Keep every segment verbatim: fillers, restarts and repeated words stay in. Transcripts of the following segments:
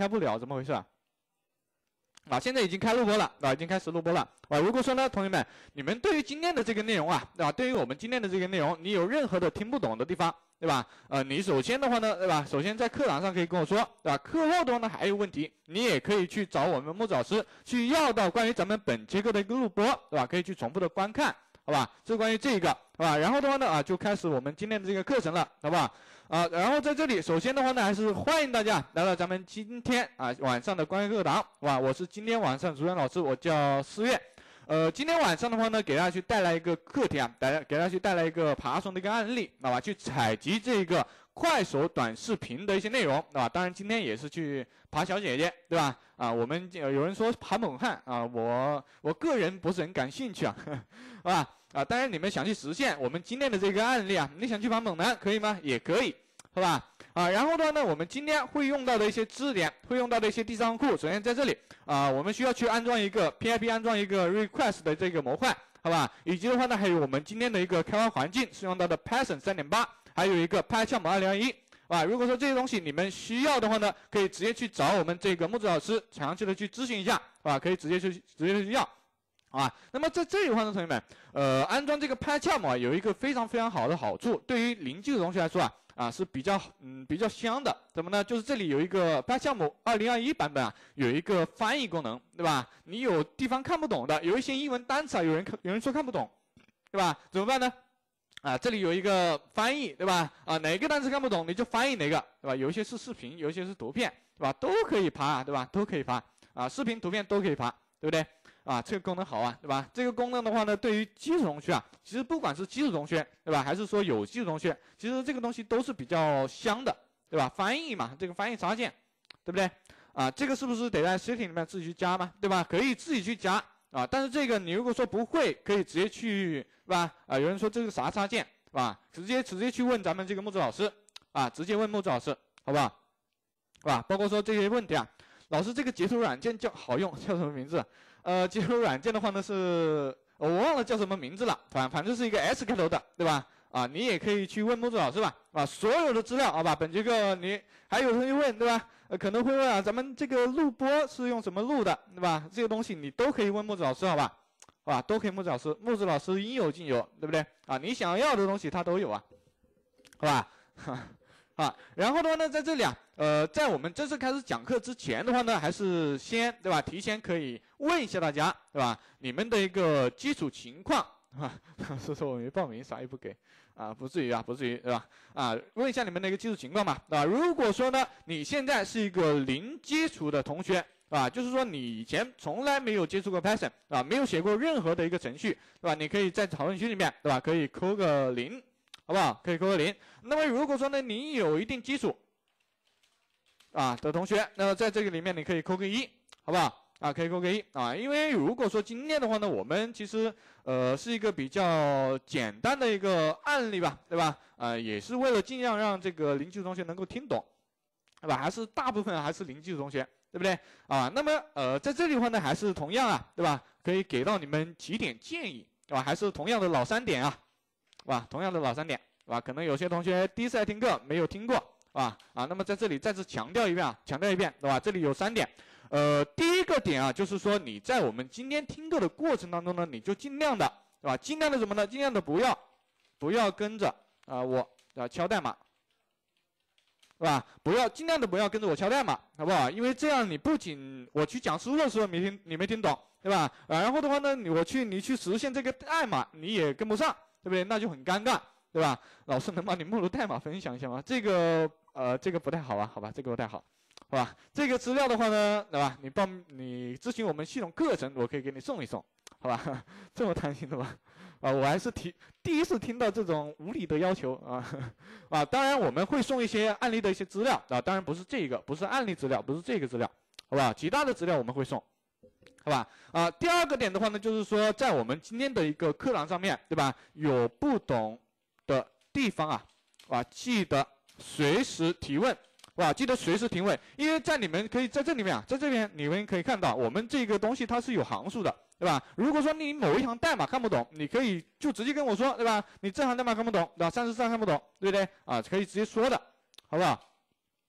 开不了，怎么回事啊？啊，现在已经开录播了，啊，已经开始录播了，啊，如果说呢，同学们，你们对于今天的这个内容啊，对吧？对于我们今天的这个内容，你有任何的听不懂的地方，对吧？呃，你首先的话呢，对吧？首先在课堂上可以跟我说，对吧？课后的话呢，还有问题，你也可以去找我们木子老师去要到关于咱们本节课的一个录播，对吧？可以去重复的观看，好吧？这是关于这个，好吧？然后的话呢，啊，就开始我们今天的这个课程了，好不好？啊，然后在这里，首先的话呢，还是欢迎大家来到咱们今天啊晚上的关于课堂，好吧？我是今天晚上主任老师，我叫思月。呃，今天晚上的话呢，给大家去带来一个课题啊，带来给大家去带来一个爬虫的一个案例，好吧？去采集这个快手短视频的一些内容，对吧？当然今天也是去爬小姐姐，对吧？啊，我们有人说爬猛汉啊，我我个人不是很感兴趣啊，好吧？啊，当然你们想去实现我们今天的这个案例啊，你想去爬猛男可以吗？也可以，好吧？啊，然后的话呢，我们今天会用到的一些知识点，会用到的一些第三方库，首先在这里啊，我们需要去安装一个 P I P 安装一个 request 的这个模块，好吧？以及的话呢，还有我们今天的一个开发环境是用到的 Python 三点八，还有一个 PyCharm 二零二一。啊，如果说这些东西你们需要的话呢，可以直接去找我们这个木子老师，详细的去咨询一下，啊，可以直接去直接去要。啊，那么在这里的话呢，同学们，呃，安装这个 PyCharm 啊，有一个非常非常好的好处，对于零基础同学来说啊，啊是比较嗯比较香的。怎么呢？就是这里有一个 PyCharm 二零二一版本啊，有一个翻译功能，对吧？你有地方看不懂的，有一些英文单词啊，有人有人说看不懂，对吧？怎么办呢？啊，这里有一个翻译，对吧？啊，哪个单词看不懂，你就翻译哪个，对吧？有一些是视频，有一些是图片，对吧？都可以爬，对吧？都可以爬啊，视频、图片都可以爬，对不对？啊，这个功能好啊，对吧？这个功能的话呢，对于基础同学啊，其实不管是基础同学，对吧？还是说有基础同学，其实这个东西都是比较香的，对吧？翻译嘛，这个翻译插件，对不对？啊，这个是不是得在 setting 里面自己去加嘛，对吧？可以自己去加啊，但是这个你如果说不会，可以直接去，是吧？啊，有人说这是啥插件，是吧？直接直接去问咱们这个木子老师，啊，直接问木子老师，好不好？是吧？包括说这些问题啊，老师这个截图软件叫好用，叫什么名字？呃，截图软件的话呢是，我忘了叫什么名字了，反反正是一个 S 开头的，对吧？啊，你也可以去问木子老师吧，啊，所有的资料，好吧？本节课你还有同学问，对吧？呃，可能会问啊，咱们这个录播是用什么录的，对吧？这个东西你都可以问木子老师，好吧？好吧，都可以木子老师，木子老师应有尽有，对不对？啊，你想要的东西他都有啊，好吧？啊，然后的话呢，在这里啊，呃，在我们正式开始讲课之前的话呢，还是先对吧？提前可以问一下大家，对吧？你们的一个基础情况啊，说说我没报名，啥也不给啊，不至于啊，不至于对吧？啊，问一下你们的一个基础情况嘛，对吧？如果说呢，你现在是一个零基础的同学，啊，就是说你以前从来没有接触过 Python 啊，没有写过任何的一个程序，对吧？你可以在讨论区里面，对吧？可以扣个零。好不好？可以扣个零。那么如果说呢，你有一定基础啊的同学，那么在这个里面你可以扣个一，好不好？啊，可以扣个一啊。因为如果说今天的话呢，我们其实呃是一个比较简单的一个案例吧，对吧？啊，也是为了尽量让这个零基础同学能够听懂，对吧？还是大部分还是零基础同学，对不对？啊，那么呃在这里的话呢，还是同样啊，对吧？可以给到你们几点建议，对吧？还是同样的老三点啊。是吧？同样的老三点，是吧？可能有些同学第一次来听课没有听过，是吧？啊，那么在这里再次强调一遍啊，强调一遍，对吧？这里有三点，呃，第一个点啊，就是说你在我们今天听课的过程当中呢，你就尽量的，对吧？尽量的什么呢？尽量的不要，不要跟着啊、呃、我啊敲代码，是吧？不要尽量的不要跟着我敲代码，好不好？因为这样你不仅我去讲书的时候没听你没听懂，对吧？啊，然后的话呢，你我去你去实现这个代码你也跟不上。对不对？那就很尴尬，对吧？老师能帮你目录代码分享一下吗？这个呃，这个不太好啊，好吧，这个不太好，好吧？这个资料的话呢，对吧？你报你咨询我们系统课程，我可以给你送一送，好吧？这么贪心的吗？啊，我还是提第一次听到这种无理的要求啊啊！当然我们会送一些案例的一些资料啊，当然不是这个，不是案例资料，不是这个资料，好吧？其他的资料我们会送。好吧，啊，第二个点的话呢，就是说在我们今天的一个课堂上面，对吧？有不懂的地方啊，啊，记得随时提问，哇，记得随时提问，因为在你们可以在这里面啊，在这边你们可以看到，我们这个东西它是有行数的，对吧？如果说你某一行代码看不懂，你可以就直接跟我说，对吧？你这行代码看不懂，对吧？三十三看不懂，对不对？啊，可以直接说的，好不好？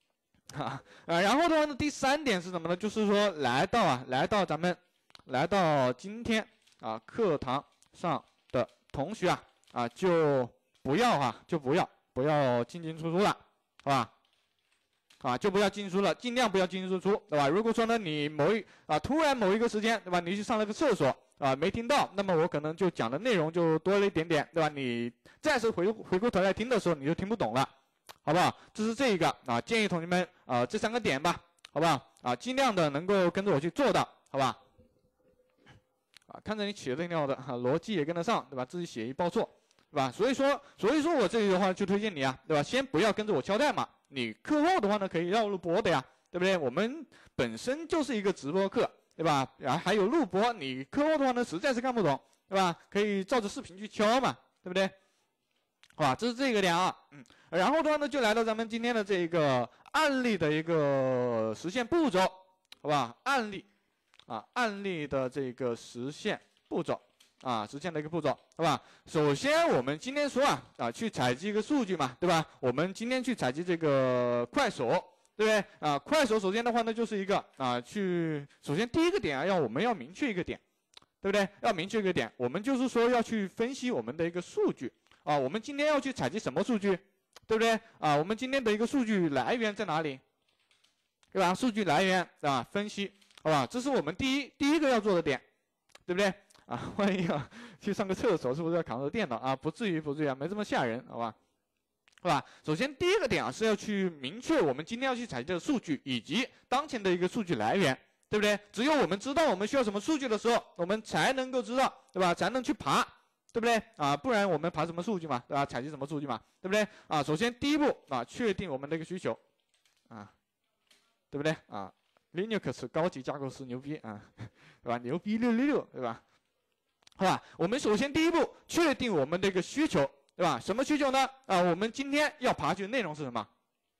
啊啊，然后的话呢，第三点是什么呢？就是说来到啊，来到咱们来到今天啊课堂上的同学啊啊就不要哈、啊，就不要不要进进出出了，好吧？啊，就不要进出了，尽量不要进进出出，对吧？如果说呢，你某一啊突然某一个时间，对吧？你去上了个厕所啊，没听到，那么我可能就讲的内容就多了一点点，对吧？你再次回回过头来听的时候，你就听不懂了，好不好？这是这一个啊，建议同学们啊这三个点吧，好不好？啊，尽量的能够跟着我去做到，好吧？啊，看着你起得挺好的，哈、啊，逻辑也跟得上，对吧？自己写一报错，对吧？所以说，所以说我这里的话就推荐你啊，对吧？先不要跟着我敲代码。你课后的话呢，可以要录播的呀，对不对？我们本身就是一个直播课，对吧？然后还有录播，你课后的话呢，实在是看不懂，对吧？可以照着视频去敲嘛，对不对？好吧，这是这个点啊，嗯，然后的话呢，就来到咱们今天的这个案例的一个实现步骤，好吧？案例啊，案例的这个实现步骤。啊，实现的一个步骤，好吧？首先，我们今天说啊，啊，去采集一个数据嘛，对吧？我们今天去采集这个快手，对不对？啊，快手首先的话呢，就是一个啊，去首先第一个点啊，要我们要明确一个点，对不对？要明确一个点，我们就是说要去分析我们的一个数据啊，我们今天要去采集什么数据，对不对？啊，我们今天的一个数据来源在哪里？对吧？数据来源啊，分析，好吧？这是我们第一第一个要做的点，对不对？啊，万一啊去上个厕所，是不是要扛着电脑啊？不至于，不至于啊，没这么吓人，好吧？是吧？首先第一个点啊是要去明确我们今天要去采集的数据以及当前的一个数据来源，对不对？只有我们知道我们需要什么数据的时候，我们才能够知道，对吧？才能去爬，对不对？啊，不然我们爬什么数据嘛，对吧？采集什么数据嘛，对不对？啊，首先第一步啊，确定我们的一个需求，啊，对不对？啊 ，Linux 高级架构师牛逼啊，对吧？牛逼六六六，对吧？好吧，我们首先第一步确定我们的一个需求，对吧？什么需求呢？啊，我们今天要爬取的内容是什么？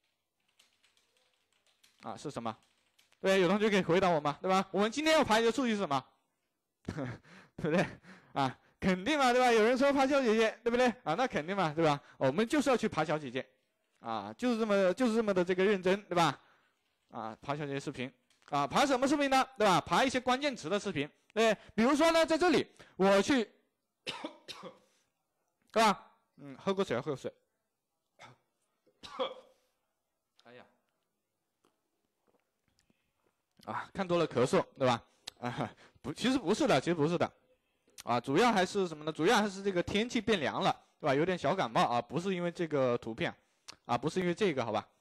啊，是什么？对，有同学可以回答我吗？对吧？我们今天要爬取的数据是什么？对不对？啊，肯定嘛，对吧？有人说爬小姐姐，对不对？啊，那肯定嘛，对吧？我们就是要去爬小姐姐，啊，就是这么就是这么的这个认真，对吧？啊，爬小姐姐视频，啊，爬什么视频呢？对吧？爬一些关键词的视频。对，比如说呢，在这里我去，对吧？嗯，喝口水，喝口水。哎呀，啊，看多了咳嗽，对吧？啊，不，其实不是的，其实不是的，啊，主要还是什么呢？主要还是这个天气变凉了，对吧？有点小感冒啊，不是因为这个图片，啊，不是因为这个，好吧？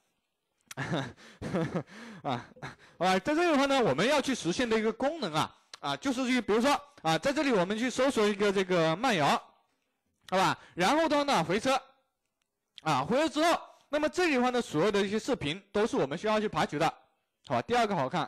啊，好吧，在这里的话呢，我们要去实现的一个功能啊。啊，就是去，比如说啊，在这里我们去搜索一个这个慢摇，好吧？然后的话呢，回车，啊，回车之后，那么这里的话呢，所有的一些视频都是我们需要去爬取的，好吧？第二个好看，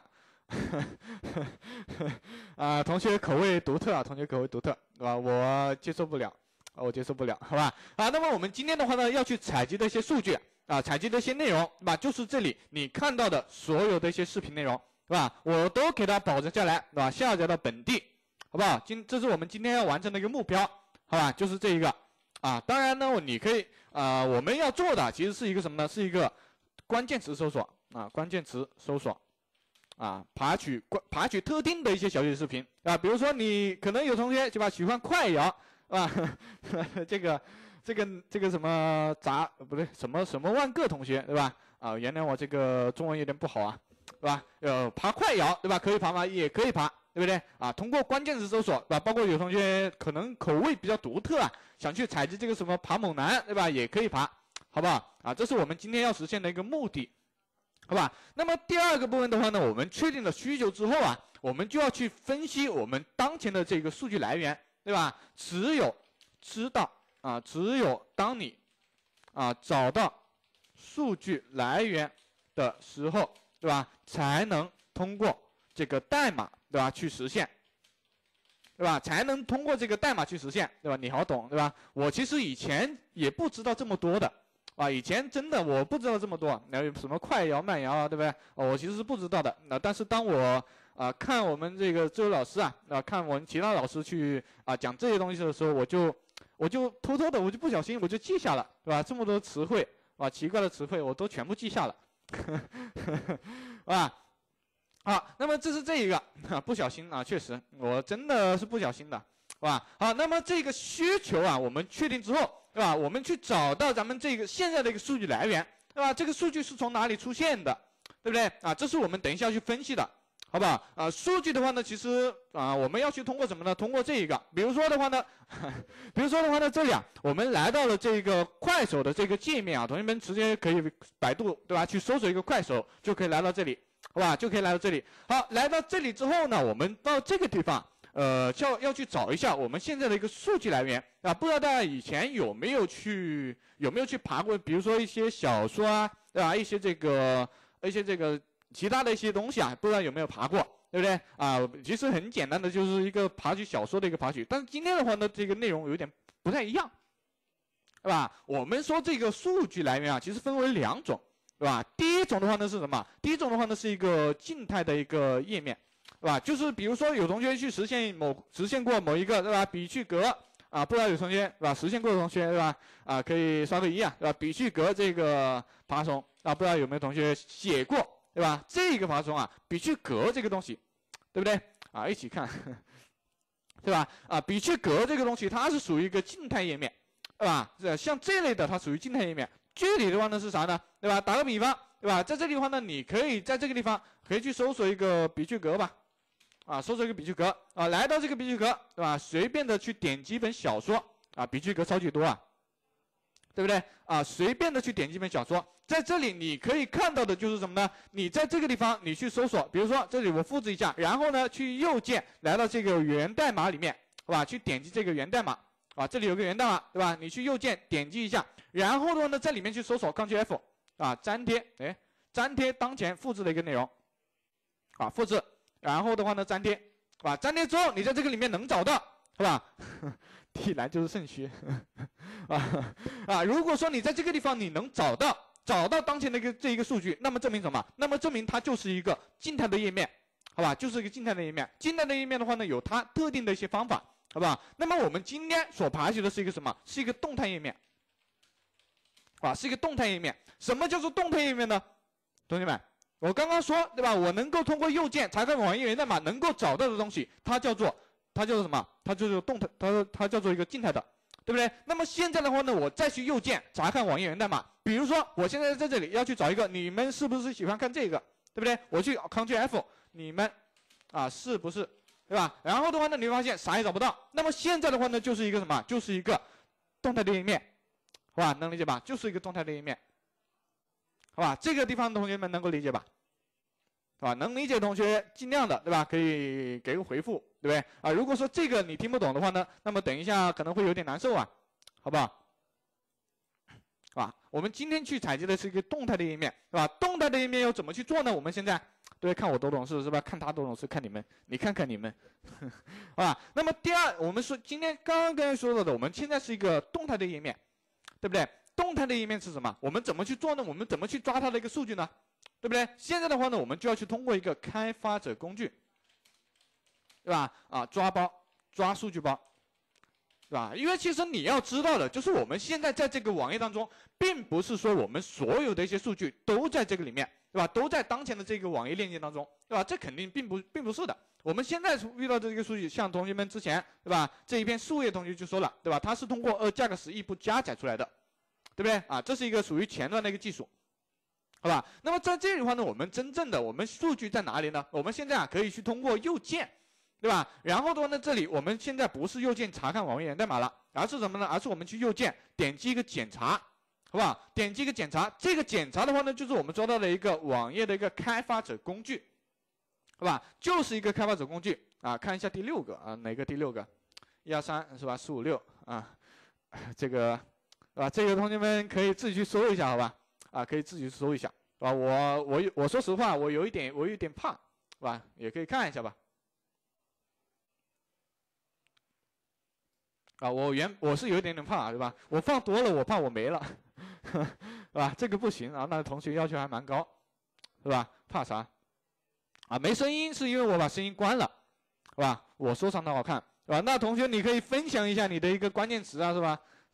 啊，同学口味独特啊，同学口味独特，对吧？我接受不了，我接受不了，好吧？啊，那么我们今天的话呢，要去采集的一些数据啊，采集的一些内容，对吧？就是这里你看到的所有的一些视频内容。是吧？我都给它保存下来，对吧？下载到本地，好不好？今这是我们今天要完成的一个目标，好吧？就是这一个，啊，当然呢，你可以，啊、呃，我们要做的其实是一个什么呢？是一个关键词搜索啊，关键词搜索，啊，爬取关爬取特定的一些小姐视频啊，比如说你可能有同学对吧，喜欢快摇，啊，这个这个这个什么杂不对，什么什么万个同学对吧？啊，原谅我这个中文有点不好啊。对吧？呃，爬快摇，对吧？可以爬吗？也可以爬，对不对？啊，通过关键词搜索，对吧？包括有同学可能口味比较独特啊，想去采集这个什么爬猛男，对吧？也可以爬，好不好？啊，这是我们今天要实现的一个目的，好吧？那么第二个部分的话呢，我们确定了需求之后啊，我们就要去分析我们当前的这个数据来源，对吧？只有知道啊，只有当你啊找到数据来源的时候。对吧？才能通过这个代码，对吧？去实现，对吧？才能通过这个代码去实现，对吧？你好懂，对吧？我其实以前也不知道这么多的，啊，以前真的我不知道这么多，那有什么快摇、慢摇啊，对不对？哦，我其实是不知道的。那但是当我啊看我们这个周游老师啊，啊看我们其他老师去啊讲这些东西的时候，我就我就偷偷的，我就不小心我就记下了，对吧？这么多词汇啊，奇怪的词汇我都全部记下了。 啊。好，那么这是这一个，不小心啊，确实我真的是不小心的，是吧？好，那么这个需求啊，我们确定之后，对吧？我们去找到咱们这个现在的一个数据来源，对吧？这个数据是从哪里出现的，对不对？啊，这是我们等一下去分析的，好不好？啊，数据的话呢，其实啊，我们要去通过什么呢？通过这一个，比如说的话呢，比如说的话呢，这里啊，我们来到了这个快手的这个界面啊，同学们直接可以百度，对吧？去搜索一个快手，就可以来到这里。好吧，就可以来到这里。好，来到这里之后呢，我们到这个地方，呃，要要去找一下我们现在的一个数据来源啊。不知道大家以前有没有去有没有去爬过，比如说一些小说啊，对吧？一些这个一些这个其他的一些东西啊，不知道有没有爬过，对不对啊？其实很简单的，就是一个爬取小说的一个爬取。但是今天的话呢，这个内容有点不太一样，对吧？我们说这个数据来源啊，其实分为两种。对吧？第一种的话呢是什么？第一种的话呢是一个静态的一个页面，对吧？就是比如说有同学去实现某实现过某一个，对吧？比去格啊，不知道有同学对吧？实现过的同学对吧？啊，可以刷个一啊，对吧？比去格这个爬虫啊，不知道有没有同学写过，对吧？这个爬虫啊，比去格这个东西，对不对？啊，一起看，对吧？啊，比去格这个东西它是属于一个静态页面，对吧？这像这类的它属于静态页面。具体的话呢是啥呢？对吧？打个比方，对吧？在这里的话呢，你可以在这个地方可以去搜索一个比去格吧，啊，搜索一个比去格啊，来到这个比去格，对吧？随便的去点击一本小说啊，比去格超级多啊，对不对？啊，随便的去点击一本小说，在这里你可以看到的就是什么呢？你在这个地方你去搜索，比如说这里我复制一下，然后呢去右键来到这个源代码里面，是吧？去点击这个源代码。啊，这里有个源代码，对吧？你去右键点击一下，然后的话呢，在里面去搜索 Ctrl F 啊，粘贴，哎，粘贴当前复制的一个内容，啊，复制，然后的话呢，粘贴，啊，粘贴之后，你在这个里面能找到，是吧？地蓝就是肾虚，啊啊，如果说你在这个地方你能找到找到当前的一个这一个数据，那么证明什么？那么证明它就是一个静态的页面，好吧？就是一个静态的页面。静态的页面的话呢，有它特定的一些方法。好不好？那么我们今天所爬取的是一个什么？是一个动态页面，啊，是一个动态页面。什么叫做动态页面呢？同学们，我刚刚说对吧？我能够通过右键查看网页源代码能够找到的东西，它叫做它叫做什么？它就是动态，它它叫做一个静态的，对不对？那么现在的话呢，我再去右键查看网页源代码，比如说我现在在这里要去找一个，你们是不是喜欢看这个？对不对？我去 Ctrl F， 你们啊是不是？对吧？然后的话呢，你会发现啥也找不到。那么现在的话呢，就是一个什么？就是一个动态的页面，好吧？能理解吧？就是一个动态的页面，好吧？这个地方同学们能够理解吧？啊，能理解的同学尽量的，对吧？可以给个回复，对不对？啊，如果说这个你听不懂的话呢，那么等一下可能会有点难受啊，好不好？啊，我们今天去采集的是一个动态的页面，对吧？动态的页面要怎么去做呢？我们现在。对，看我都懂事是吧？看他都懂事，看你们，你看看你们，啊。那么第二，我们说今天刚刚刚才说到的，我们现在是一个动态的页面，对不对？动态的页面是什么？我们怎么去做呢？我们怎么去抓它的一个数据呢？对不对？现在的话呢，我们就要去通过一个开发者工具，对吧？啊，抓包，抓数据包，对吧？因为其实你要知道的，就是我们现在在这个网页当中，并不是说我们所有的一些数据都在这个里面。对吧？都在当前的这个网页链接当中，对吧？这肯定并不并不是的。我们现在遇到这个数据，像同学们之前，对吧？这一篇树叶同学就说了，对吧？它是通过呃价格十异步加载出来的，对不对？啊，这是一个属于前端的一个技术，好吧？那么在这里的话呢，我们真正的我们数据在哪里呢？我们现在啊可以去通过右键，对吧？然后的话呢，这里我们现在不是右键查看网页源代码了，而是什么呢？而是我们去右键点击一个检查。好不好？点击一个检查，这个检查的话呢，就是我们说到的一个网页的一个开发者工具，好吧？就是一个开发者工具啊。看一下第六个啊，哪个第六个？一二三是吧？四五六啊，这个，是吧？这个同学们可以自己去搜一下，好吧？啊，可以自己去搜一下，是吧？我我我说实话，我有一点我有一点怕，是吧？也可以看一下吧。啊，我原我是有一点点怕，对吧？我放多了，我怕我没了。是吧？这个不行啊，那同学要求还蛮高，是吧？怕啥？啊，没声音是因为我把声音关了，是吧？我说唱的好看，是吧？那同学你可以分享一下你的一个关键词啊，是吧？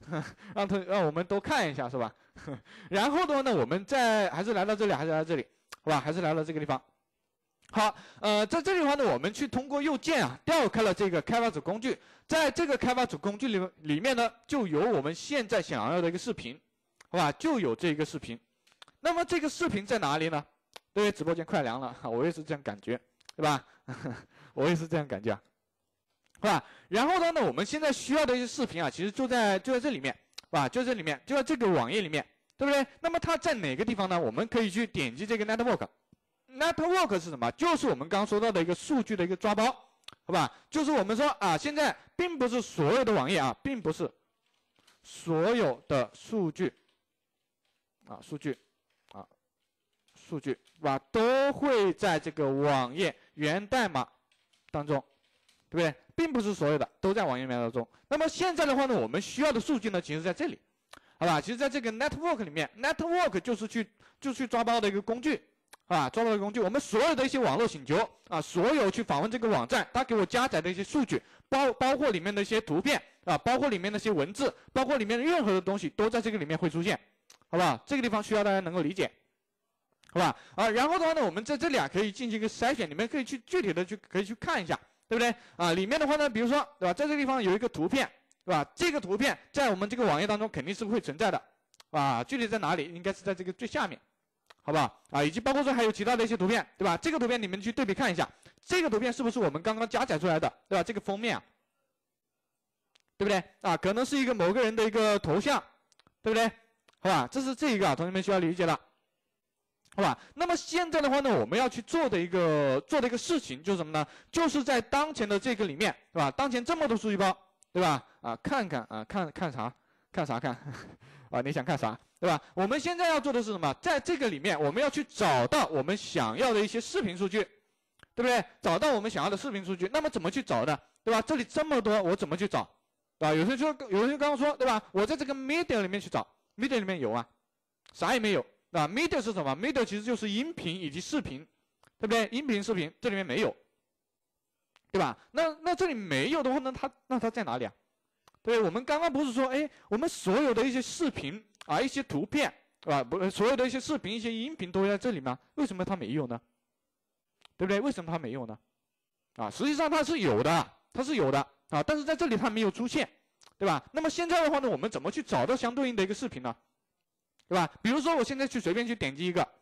让同让我们都看一下是吧？然后的话呢，我们再还是来到这里，还是来到这里，好吧？还是来到这个地方。好，呃，在这里的话呢，我们去通过右键啊调开了这个开发者工具，在这个开发者工具里里面呢，就有我们现在想要的一个视频，好吧？就有这个视频。那么这个视频在哪里呢？对，直播间快凉了，我也是这样感觉，对吧？我也是这样感觉啊，是吧？然后呢，我们现在需要的一些视频啊，其实就在就在这里面，是吧？就在这里面，就在这个网页里面，对不对？那么它在哪个地方呢？我们可以去点击这个 network。network 是什么？就是我们刚刚说到的一个数据的一个抓包，好吧？就是我们说啊，现在并不是所有的网页啊，并不是所有的数据啊，数据啊，数据是吧？都会在这个网页源代码当中，对不对？并不是所有的都在网页源代码当中。那么现在的话呢，我们需要的数据呢，其实在这里，好吧？其实在这个 network 里面 ，network 就是去就去抓包的一个工具。啊，抓包的工具，我们所有的一些网络请求啊，所有去访问这个网站，它给我加载的一些数据，包包括里面的一些图片啊，包括里面的一些文字，包括里面的任何的东西都在这个里面会出现，好不好？这个地方需要大家能够理解，好吧？啊，然后的话呢，我们在这里啊可以进行一个筛选，你们可以去具体的去可以去看一下，对不对？啊，里面的话呢，比如说对吧，在这个地方有一个图片，对吧？这个图片在我们这个网页当中肯定是会存在的，啊，具体在哪里？应该是在这个最下面。好不好啊？以及包括说还有其他的一些图片，对吧？这个图片你们去对比看一下，这个图片是不是我们刚刚加载出来的，对吧？这个封面啊，对不对啊？可能是一个某个人的一个头像，对不对？好吧，这是这一个啊，同学们需要理解了，好吧？那么现在的话呢，我们要去做的一个做的一个事情就是什么呢？就是在当前的这个里面，对吧？当前这么多数据包，对吧？啊，看看啊，看看啥？看啥看？啊，你想看啥？对吧？我们现在要做的是什么？在这个里面，我们要去找到我们想要的一些视频数据，对不对？找到我们想要的视频数据，那么怎么去找的？对吧？这里这么多，我怎么去找？对吧？有些说，有人刚刚说，对吧？我在这个 media 里面去找 ，media 里面有啊，啥也没有，对吧 ？media 是什么 ？media 其实就是音频以及视频，对不对？音频、视频这里面没有，对吧？那那这里没有的话呢，它那它在哪里啊？对，我们刚刚不是说，哎，我们所有的一些视频。啊，一些图片，啊，不，所有的一些视频、一些音频都在这里吗？为什么它没有呢？对不对？为什么它没有呢？啊，实际上它是有的，它是有的啊，但是在这里它没有出现，对吧？那么现在的话呢，我们怎么去找到相对应的一个视频呢？对吧？比如说我现在去随便去点击一个，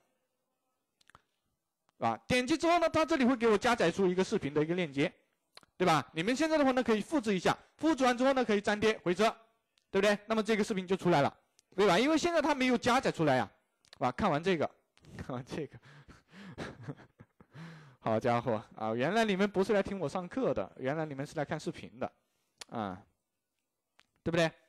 啊，点击之后呢，它这里会给我加载出一个视频的一个链接，对吧？你们现在的话呢，可以复制一下，复制完之后呢，可以粘贴回车，对不对？那么这个视频就出来了。对吧？因为现在它没有加载出来呀，啊，看完这个，看完这个，好家伙啊！原来你们不是来听我上课的，原来你们是来看视频的，啊，对不对？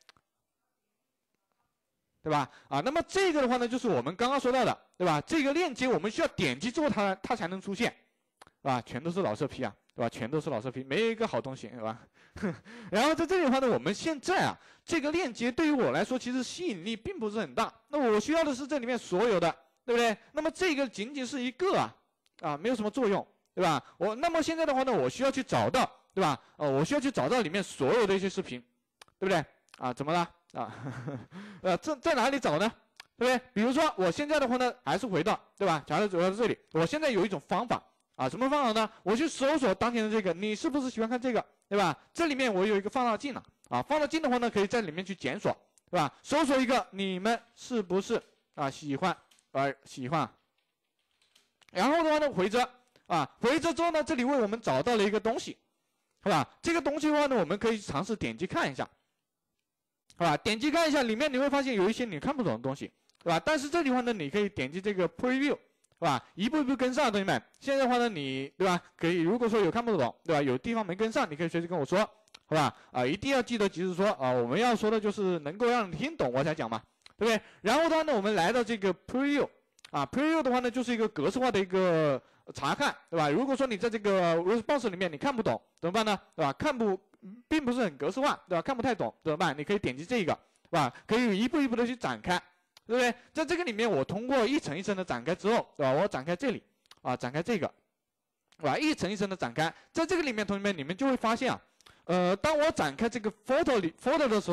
对吧？啊，那么这个的话呢，就是我们刚刚说到的，对吧？这个链接我们需要点击之后它它才能出现，啊，全都是老色批啊，对吧？全都是老色批，没有一个好东西，对吧？然后在这里的话呢，我们现在啊，这个链接对于我来说其实吸引力并不是很大。那我需要的是这里面所有的，对不对？那么这个仅仅是一个啊，啊，没有什么作用，对吧？我那么现在的话呢，我需要去找到，对吧？哦，我需要去找到里面所有的一些视频，对不对？啊，怎么了？啊，呃，这在哪里找呢？对不对？比如说我现在的话呢，还是回到，对吧？假如走到这里，我现在有一种方法。啊，什么方法呢？我去搜索当前的这个，你是不是喜欢看这个，对吧？这里面我有一个放大镜了，啊，放大镜的话呢，可以在里面去检索，对吧？搜索一个，你们是不是啊喜欢，啊喜欢？然后的话呢，回车，啊，回车之后呢，这里为我们找到了一个东西，好吧？这个东西的话呢，我们可以尝试点击看一下，好吧？点击看一下，里面你会发现有一些你看不懂的东西，对吧？但是这里的话呢，你可以点击这个 preview。是吧？一步一步跟上，同学们。现在的话呢，你对吧？可以，如果说有看不懂，对吧？有地方没跟上，你可以随时跟我说，好吧？啊，一定要记得及时说啊。我们要说的就是能够让你听懂我才讲嘛，对不对？然后的话呢，我们来到这个 preview， 啊 ，preview 的话呢，就是一个格式化的一个查看，对吧？如果说你在这个 response 里面你看不懂，怎么办呢？对吧？看不，并不是很格式化，对吧？看不太懂怎么办？你可以点击这个，是吧？可以一步一步的去展开。对不对？在这个里面，我通过一层一层的展开之后，对吧？我展开这里，啊，展开这个，对吧？一层一层的展开，在这个里面，同学们，你们就会发现啊，呃，当我展开这个 photo 里 photo 的时候，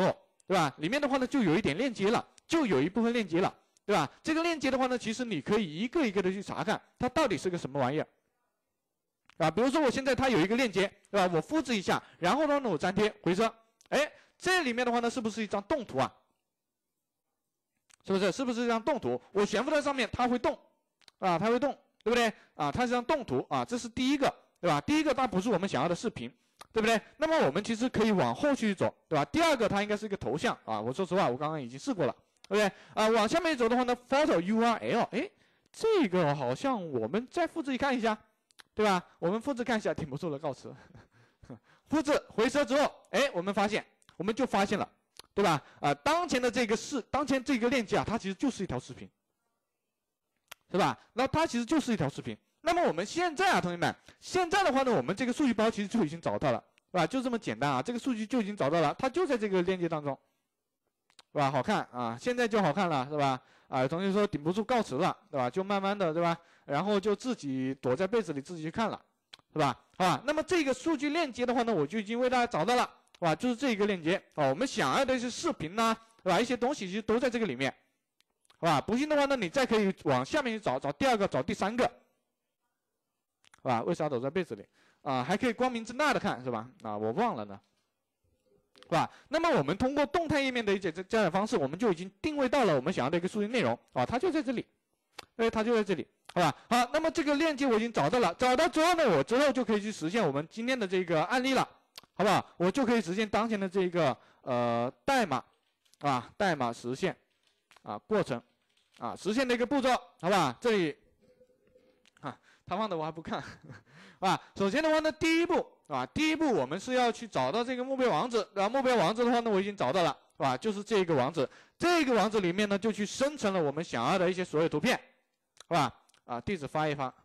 对吧？里面的话呢就有一点链接了，就有一部分链接了，对吧？这个链接的话呢，其实你可以一个一个的去查看，它到底是个什么玩意儿，啊，比如说我现在它有一个链接，对吧？我复制一下，然后呢我粘贴回车，哎，这里面的话呢是不是一张动图啊？是不是？是不是一张动图？我悬浮在上面，它会动，啊，它会动，对不对？啊，它是张动图啊，这是第一个，对吧？第一个它不是我们想要的视频，对不对？那么我们其实可以往后去走，对吧？第二个它应该是一个头像啊，我说实话，我刚刚已经试过了，对不对？啊，往下面走的话呢 ，photo U R L， 哎，这个好像我们再复制看一下，对吧？我们复制看一下，挺不错的，告辞。复制回车之后，哎，我们发现，我们就发现了，对吧？啊，当前的这个视，当前这个链接啊，它其实就是一条视频，是吧？那它其实就是一条视频。那么我们现在啊，同学们，现在的话呢，我们这个数据包其实就已经找到了，是吧？就这么简单啊，这个数据就已经找到了，它就在这个链接当中，是吧？好看啊，现在就好看了，是吧？啊，有同学说顶不住告辞了，对吧？就慢慢的，对吧？然后就自己躲在被子里自己去看了，是吧？好吧，那么这个数据链接的话呢，我就已经为大家找到了，是吧？就是这一个链接啊，我们想要的一些视频呐、啊，是吧？一些东西其实都在这个里面，好吧？不信的话呢，你再可以往下面去找，找第二个，找第三个，是吧？为啥躲在被子里啊？还可以光明正大的看，是吧？啊，我忘了呢。是吧？那么我们通过动态页面的一些这样的方式，我们就已经定位到了我们想要的一个数据内容啊，它就在这里，哎，它就在这里，好吧？好，那么这个链接我已经找到了，找到之后呢，我之后就可以去实现我们今天的这个案例了，好不好？我就可以实现当前的这个呃代码啊，代码实现啊过程啊实现的一个步骤，好吧？这里啊，他忘的我还不看。啊，首先的话呢，第一步啊，第一步我们是要去找到这个目标网址，然后目标网址的话呢，我已经找到了，是吧？就是这个网址，这个网址里面呢，就去生成了我们想要的一些所有图片，是吧？啊，地址发一发，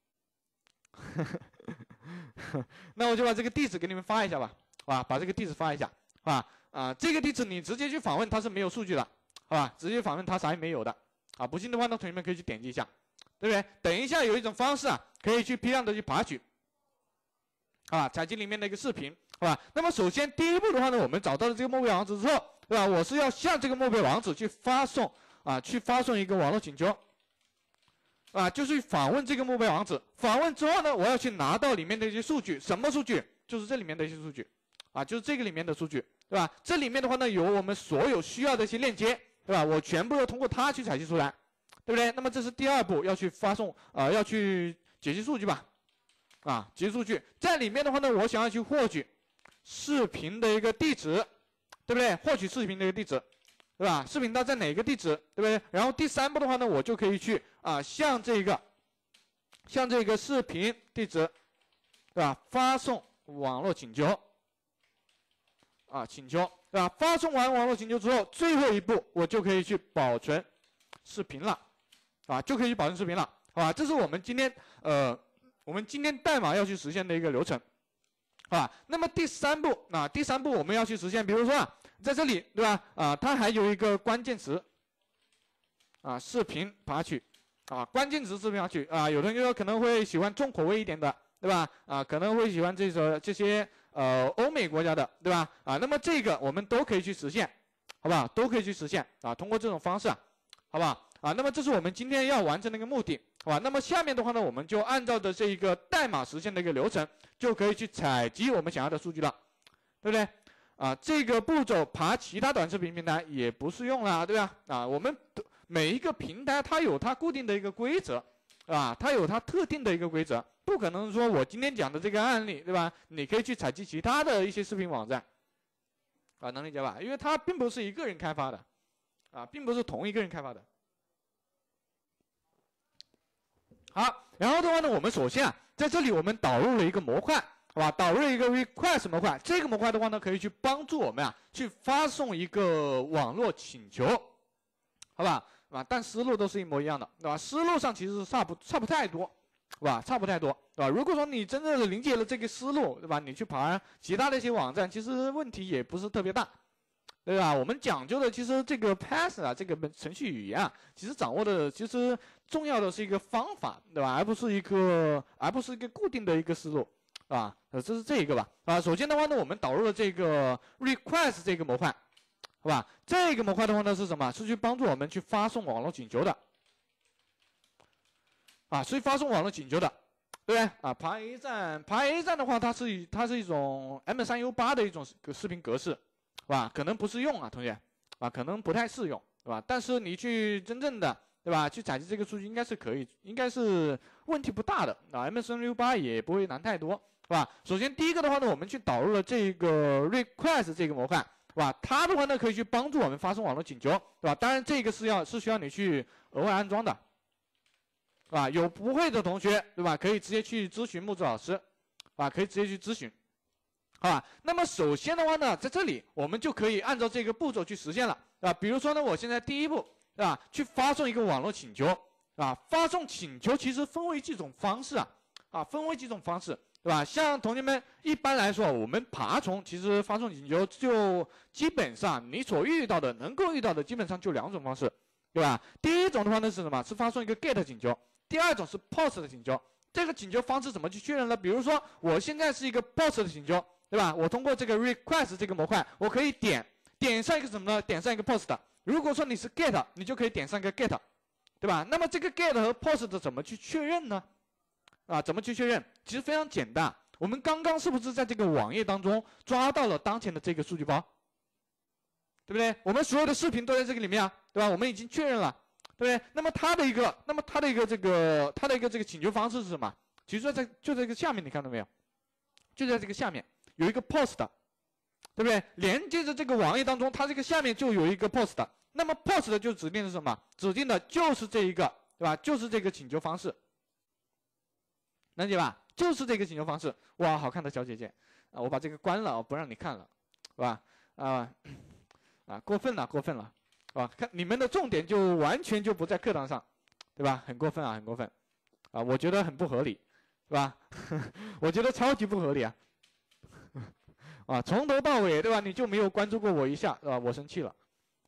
那我就把这个地址给你们发一下吧，好吧？把这个地址发一下，好吧？啊，这个地址你直接去访问它是没有数据的，好吧？直接访问它啥也没有的，啊，不信的话呢，同学们可以去点击一下。对不对？等一下有一种方式啊，可以去批量的去爬取，啊，采集里面的一个视频，好吧？那么首先第一步的话呢，我们找到了这个目标网址之后，对吧？我是要向这个目标网址去发送啊，去发送一个网络请求，啊，就是访问这个目标网址。访问之后呢，我要去拿到里面的一些数据，什么数据？就是这里面的一些数据，啊，就是这个里面的数据，对吧？这里面的话呢，有我们所有需要的一些链接，对吧？我全部要通过它去采集出来。对不对？那么这是第二步，要去发送，呃，要去解析数据吧，啊，解析数据，在里面的话呢，我想要去获取视频的一个地址，对不对？获取视频的一个地址，对吧？视频它在哪个地址，对不对？然后第三步的话呢，我就可以去啊，向这个，向这个视频地址，对吧？发送网络请求，啊，请求，对吧？发送完网络请求之后，最后一步我就可以去保存视频了。啊，就可以保证视频了，好吧？这是我们今天呃，我们今天代码要去实现的一个流程，好吧？那么第三步，啊，第三步我们要去实现，比如说啊，在这里，对吧？啊，它还有一个关键词，啊，视频爬取，啊，关键词视频爬取，啊，有的人可能会喜欢重口味一点的，对吧？啊，可能会喜欢这个这些呃欧美国家的，对吧？啊，那么这个我们都可以去实现，好不好？都可以去实现，啊，通过这种方式，好不好？啊，那么这是我们今天要完成的一个目的，好吧？那么下面的话呢，我们就按照的这一个代码实现的一个流程，就可以去采集我们想要的数据了，对不对？啊，这个步骤爬其他短视频平台也不适用了，对吧？啊，我们每一个平台它有它固定的一个规则，啊，它有它特定的一个规则，不可能说我今天讲的这个案例，对吧？你可以去采集其他的一些视频网站，啊，能理解吧？因为它并不是一个人开发的，啊，并不是同一个人开发的。好，然后的话呢，我们首先啊，在这里我们导入了一个模块，好吧？导入了一个 request 模块，这个模块的话呢，可以去帮助我们啊，去发送一个网络请求，好吧？啊，但思路都是一模一样的，对吧？思路上其实是差不差不太多，对吧？差不太多，对吧？如果说你真正的理解了这个思路，对吧？你去爬其他的一些网站，其实问题也不是特别大。对吧？我们讲究的其实这个 Python 啊，这个程序语言啊，其实掌握的其实重要的是一个方法，对吧？而不是一个，而不是一个固定的一个思路，啊，呃，这是这一个吧？啊，首先的话呢，我们导入了这个 request 这个模块，好好吧？这个模块的话呢是什么？是去帮助我们去发送网络请求的，啊，是发送网络请求的，对不对？啊，爬 A 站，爬 A 站的话，它是以它是一种 M 三 U 八 的一种视频格式，是吧？可能不适用啊，同学，啊，可能不太适用，对吧？但是你去真正的，对吧？去采集这个数据应该是可以，应该是问题不大的啊 ，M 三 U 八 也不会难太多，是吧？首先第一个的话呢，我们去导入了这个 request 这个模块。 是吧？它的话呢，可以去帮助我们发送网络请求，对吧？当然，这个是要是需要你去额外安装的，是吧？有不会的同学，对吧？可以直接去咨询木子老师，啊，可以直接去咨询，好吧？那么首先的话呢，在这里我们就可以按照这个步骤去实现了，啊，比如说呢，我现在第一步，对吧？去发送一个网络请求，啊，发送请求其实分为几种方式啊，啊，分为几种方式。 对吧？像同学们一般来说，我们爬虫其实发送请求就基本上你所遇到的能够遇到的基本上就两种方式，对吧？第一种的话呢是什么？是发送一个 get 请求，第二种是 post 的请求。这个请求方式怎么去确认呢？比如说我现在是一个 post 的请求，对吧？我通过这个 request 这个模块，我可以点点上一个什么呢？点上一个 post。如果说你是 get， 你就可以点上一个 get， 对吧？那么这个 get 和 post 怎么去确认呢？ 啊，怎么去确认？其实非常简单。我们刚刚是不是在这个网页当中抓到了当前的这个数据包，对不对？我们所有的视频都在这个里面啊，对吧？我们已经确认了，对不对？那么它的一个，那么它的一个这个，它的一个这个请求方式是什么？其实在就在这个下面，你看到没有？就在这个下面有一个 post， 对不对？连接着这个网页当中，它这个下面就有一个 post。那么 post 就指定是什么？指定的就是这一个，对吧？就是这个请求方式。 能解吧？就是这个请求方式。哇，好看的小姐姐啊！我把这个关了，我不让你看了，是吧？啊啊，过分了，过分了，是吧？看你们的重点就完全就不在课堂上，对吧？很过分啊，很过分啊！我觉得很不合理，是吧？我觉得超级不合理啊！啊，从头到尾，对吧？你就没有关注过我一下，是吧？我生气了。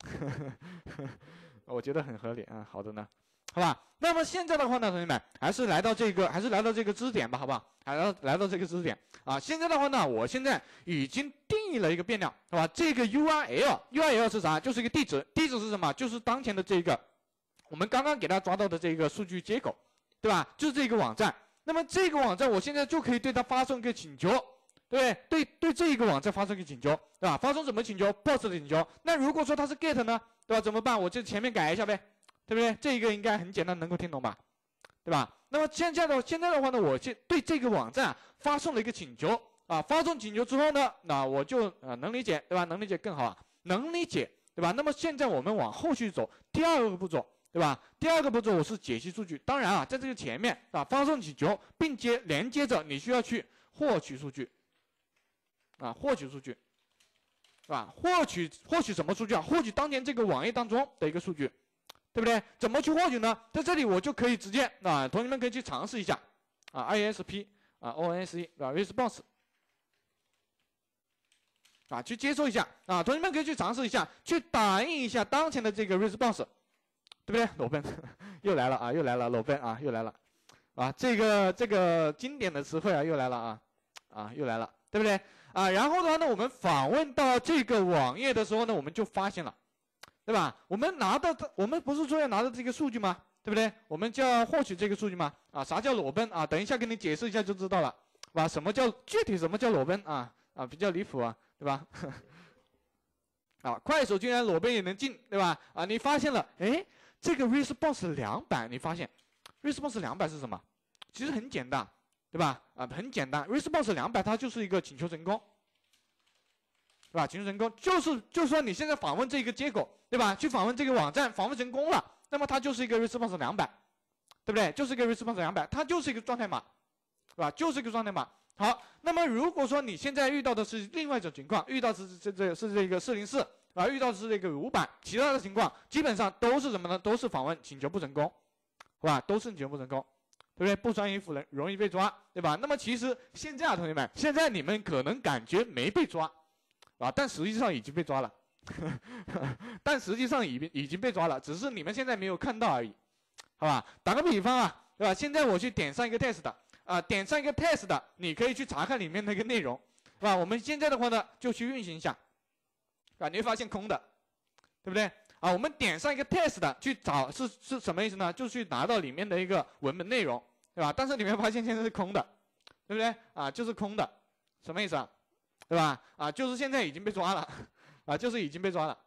我觉得很合理啊。好的呢。 好吧，那么现在的话呢，同学们还是来到这个，还是来到这个知识点吧，好不好？来到来到这个知识点啊。现在的话呢，我现在已经定义了一个变量，是吧？这个 U R L，U R L 是啥？就是一个地址，地址是什么？就是当前的这个，我们刚刚给它抓到的这个数据接口，对吧？就是这个网站。那么这个网站，我现在就可以对它发送一个请求，对不对？对对，这一个网站发送一个请求，对吧？发送什么请求 ？post 的请求。那如果说它是 get 呢，对吧？怎么办？我就前面改一下呗。 对不对？这个应该很简单，能够听懂吧？对吧？那么现在的现在的话呢，我就对这个网站发送了一个请求啊，发送请求之后呢，那我就啊能理解，对吧？能理解更好啊，能理解，对吧？那么现在我们往后续走，第二个步骤，对吧？第二个步骤我是解析数据，当然啊，在这个前面啊，发送请求，并接连接着你需要去获取数据，啊，获取数据，是吧？获取获取什么数据啊？获取当前这个网页当中的一个数据。 对不对？怎么去获取呢？在这里我就可以直接啊，同学们可以去尝试一下啊 ，I S P 啊 ，O N S E 对吧 ？Response 啊，去接收一下啊，同学们可以去尝试一下，去打印一下当前的这个 response， 对不对？裸奔又来了啊，又来了裸奔啊，又来了啊，这个这个经典的词汇啊，又来了啊啊，又来了，对不对？啊，然后的话呢，我们访问到这个网页的时候呢，我们就发现了。 对吧？我们拿到的，我们不是说要拿到这个数据吗？对不对？我们就要获取这个数据吗？啊，啥叫裸奔啊？等一下给你解释一下就知道了，吧？什么叫具体什么叫裸奔啊？啊，比较离谱啊，对吧？啊，快手居然裸奔也能进，对吧？啊，你发现了，哎，这个 response 两百，你发现 response 两百是什么？其实很简单，对吧？啊，很简单 ，response 两百它就是一个请求成功。 对吧？请求成功就是就是说你现在访问这个接口，对吧？去访问这个网站，访问成功了，那么它就是一个 response 两百，对不对？就是一个 response 两百，它就是一个状态码，对吧？就是一个状态码。好，那么如果说你现在遇到的是另外一种情况，遇到是这这是这个四零四，啊，遇到的是这个五百，其他的情况基本上都是什么呢？都是访问请求不成功，是吧？都是请求不成功，对不对？不穿衣服人容易被抓，对吧？那么其实现在啊，同学们，现在你们可能感觉没被抓。 啊，但实际上已经被抓了，但实际上已经已经被抓了，只是你们现在没有看到而已，好吧？打个比方啊，对吧？现在我去点上一个 test 啊，点上一个 test， 你可以去查看里面那个内容，是吧？我们现在的话呢，就去运行一下，啊，你会发现空的， 对不对？啊，我们点上一个 test 去找是是什么意思呢？就去拿到里面的一个文本内容，对吧？但是你会发现现在是空的，对不对？啊，就是空的，什么意思啊？对吧？啊，就是现在已经被抓了，啊，就是已经被抓了。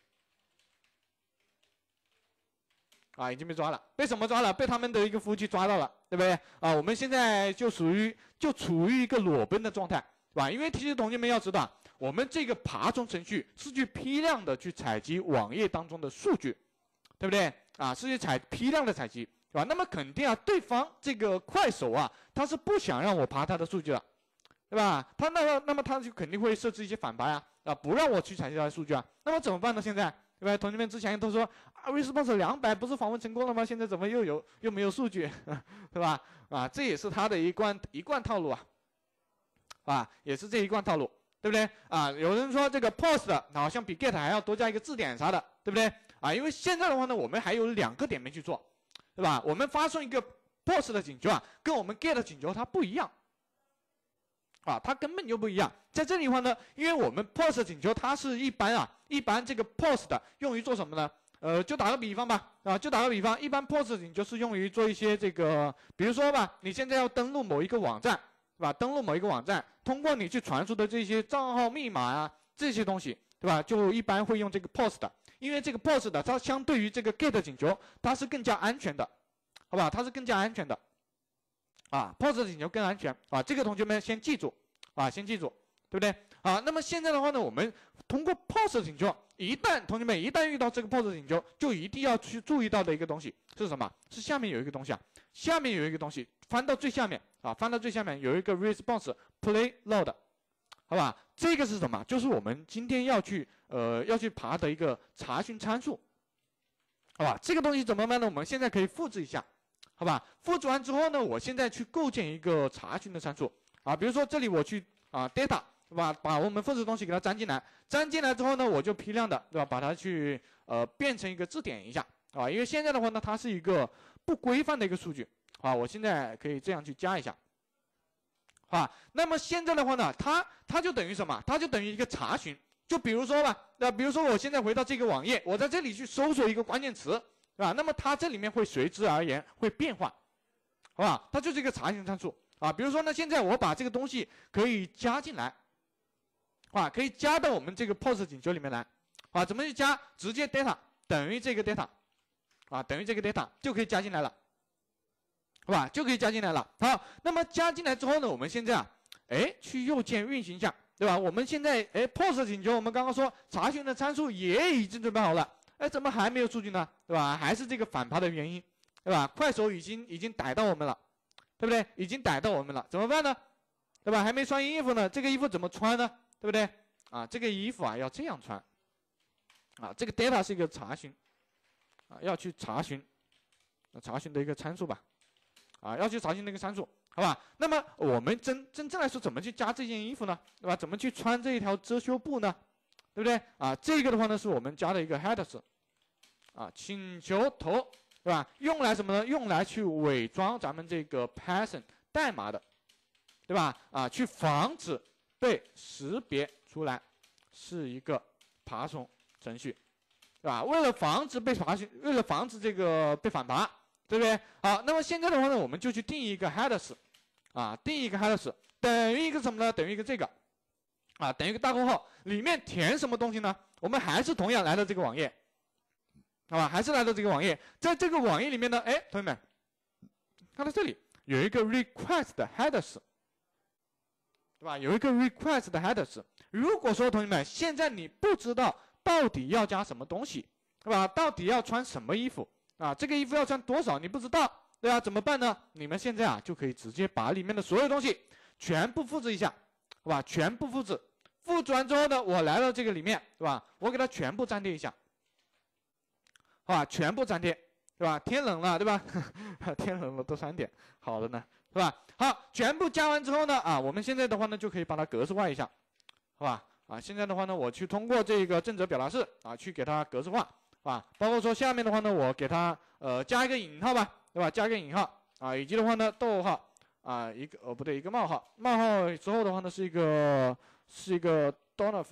啊，已经被抓了，被什么抓了？被他们的一个服务器抓到了，对不对？啊，我们现在就属于就处于一个裸奔的状态，是吧？因为其实同学们要知道，我们这个爬虫程序是去批量的去采集网页当中的数据，对不对？啊，是去采批量的采集，是吧？那么肯定啊，对方这个快手啊，他是不想让我爬他的数据了，对吧？他那么那么他就肯定会设置一些反扒呀，啊，不让我去采集他的数据啊。那么怎么办呢？现在？ 对吧？同学们之前都说啊 ，response 两百不是访问成功了吗？现在怎么又有又没有数据，对吧？啊，这也是他的一贯一贯套路啊，啊，也是这一贯套路，对不对？啊，有人说这个 post 好像比 get 还要多加一个字典啥的，对不对？啊，因为现在的话呢，我们还有两个点没去做，对吧？我们发送一个 post 的请求啊，跟我们 get 的请求它不一样。 啊，它根本就不一样。在这里的话呢，因为我们 post 请求它是一般啊，一般这个 post 用于做什么呢？呃，就打个比方吧，啊，就打个比方，一般 post 请求是用于做一些这个，比如说吧，你现在要登录某一个网站，对吧？登录某一个网站，通过你去传输的这些账号密码啊，这些东西，对吧？就一般会用这个 post， 因为这个 post 它相对于这个 get 请求，它是更加安全的，好吧？它是更加安全的。 啊 ，post 请求更安全啊，这个同学们先记住啊，先记住，对不对？啊，那么现在的话呢，我们通过 post 请求，一旦同学们一旦遇到这个 post 请求，就一定要去注意到的一个东西是什么？是下面有一个东西啊，下面有一个东西，翻到最下面啊，翻到最下面有一个 response play load， 好吧？这个是什么？就是我们今天要去呃要去爬的一个查询参数，好吧？这个东西怎么办呢？我们现在可以复制一下。 好吧，复制完之后呢，我现在去构建一个查询的参数啊，比如说这里我去啊 data 对吧，把我们复制的东西给它粘进来，粘进来之后呢，我就批量的对吧，把它去呃变成一个字典一下啊，因为现在的话呢，它是一个不规范的一个数据啊，我现在可以这样去加一下啊，那么现在的话呢，它它就等于什么？它就等于一个查询，就比如说吧，那比如说我现在回到这个网页，我在这里去搜索一个关键词。 对吧？那么它这里面会随之而言会变化，好吧？它就是一个查询参数啊。比如说呢，现在我把这个东西可以加进来，啊，可以加到我们这个 post 请求里面来，啊，怎么去加？直接 data 等于这个 data， 啊，等于这个 data 就可以加进来了，好吧？就可以加进来了。好，那么加进来之后呢，我们现在啊，哎，去右键运行一下，对吧？我们现在哎 post 请求，我们刚刚说查询的参数也已经准备好了。 哎，怎么还没有数据呢？对吧？还是这个反扒的原因，对吧？快手已经已经逮到我们了，对不对？已经逮到我们了，怎么办呢？对吧？还没穿衣服呢，这个衣服怎么穿呢？对不对？啊，这个衣服啊要这样穿，啊，这个 data 是一个查询，啊，要去查询，查询的一个参数吧，啊，要去查询的一个参数，好吧？那么我们真真正来说，怎么去加这件衣服呢？对吧？怎么去穿这一条遮羞布呢？对不对？啊，这个的话呢，是我们加的一个 headers。 啊，请求头，对吧？用来什么呢？用来去伪装咱们这个 Python 代码的，对吧？啊，去防止被识别出来是一个爬虫程序，对吧？为了防止被爬，为了防止这个被反扒，对不对？好，那么现在的话呢，我们就去定义一个 headers， 啊，定义一个 headers 等于一个什么呢？等于一个这个，啊，等于一个大括号，里面填什么东西呢？我们还是同样来到这个网页。 好吧，还是来到这个网页，在这个网页里面呢，哎，同学们，看到这里有一个 request headers， 对吧？有一个 request headers。如果说同学们现在你不知道到底要加什么东西，对吧？到底要穿什么衣服啊？这个衣服要穿多少你不知道，对吧？怎么办呢？你们现在啊就可以直接把里面的所有东西全部复制一下，好吧？全部复制，复制完之后呢，我来到这个里面，对吧？我给它全部粘贴一下。 好吧，全部粘贴，对吧？天冷了，对吧？天冷了，多穿点，好的呢，是吧？好，全部加完之后呢，啊，我们现在的话呢，就可以把它格式化一下，好吧？啊，现在的话呢，我去通过这个正则表达式啊，去给它格式化，啊，包括说下面的话呢，我给它呃加一个引号吧，对吧？加一个引号啊，以及的话呢，逗号啊，一个哦不对，一个冒号，冒号之后的话呢，是一个是一个 dollar 符二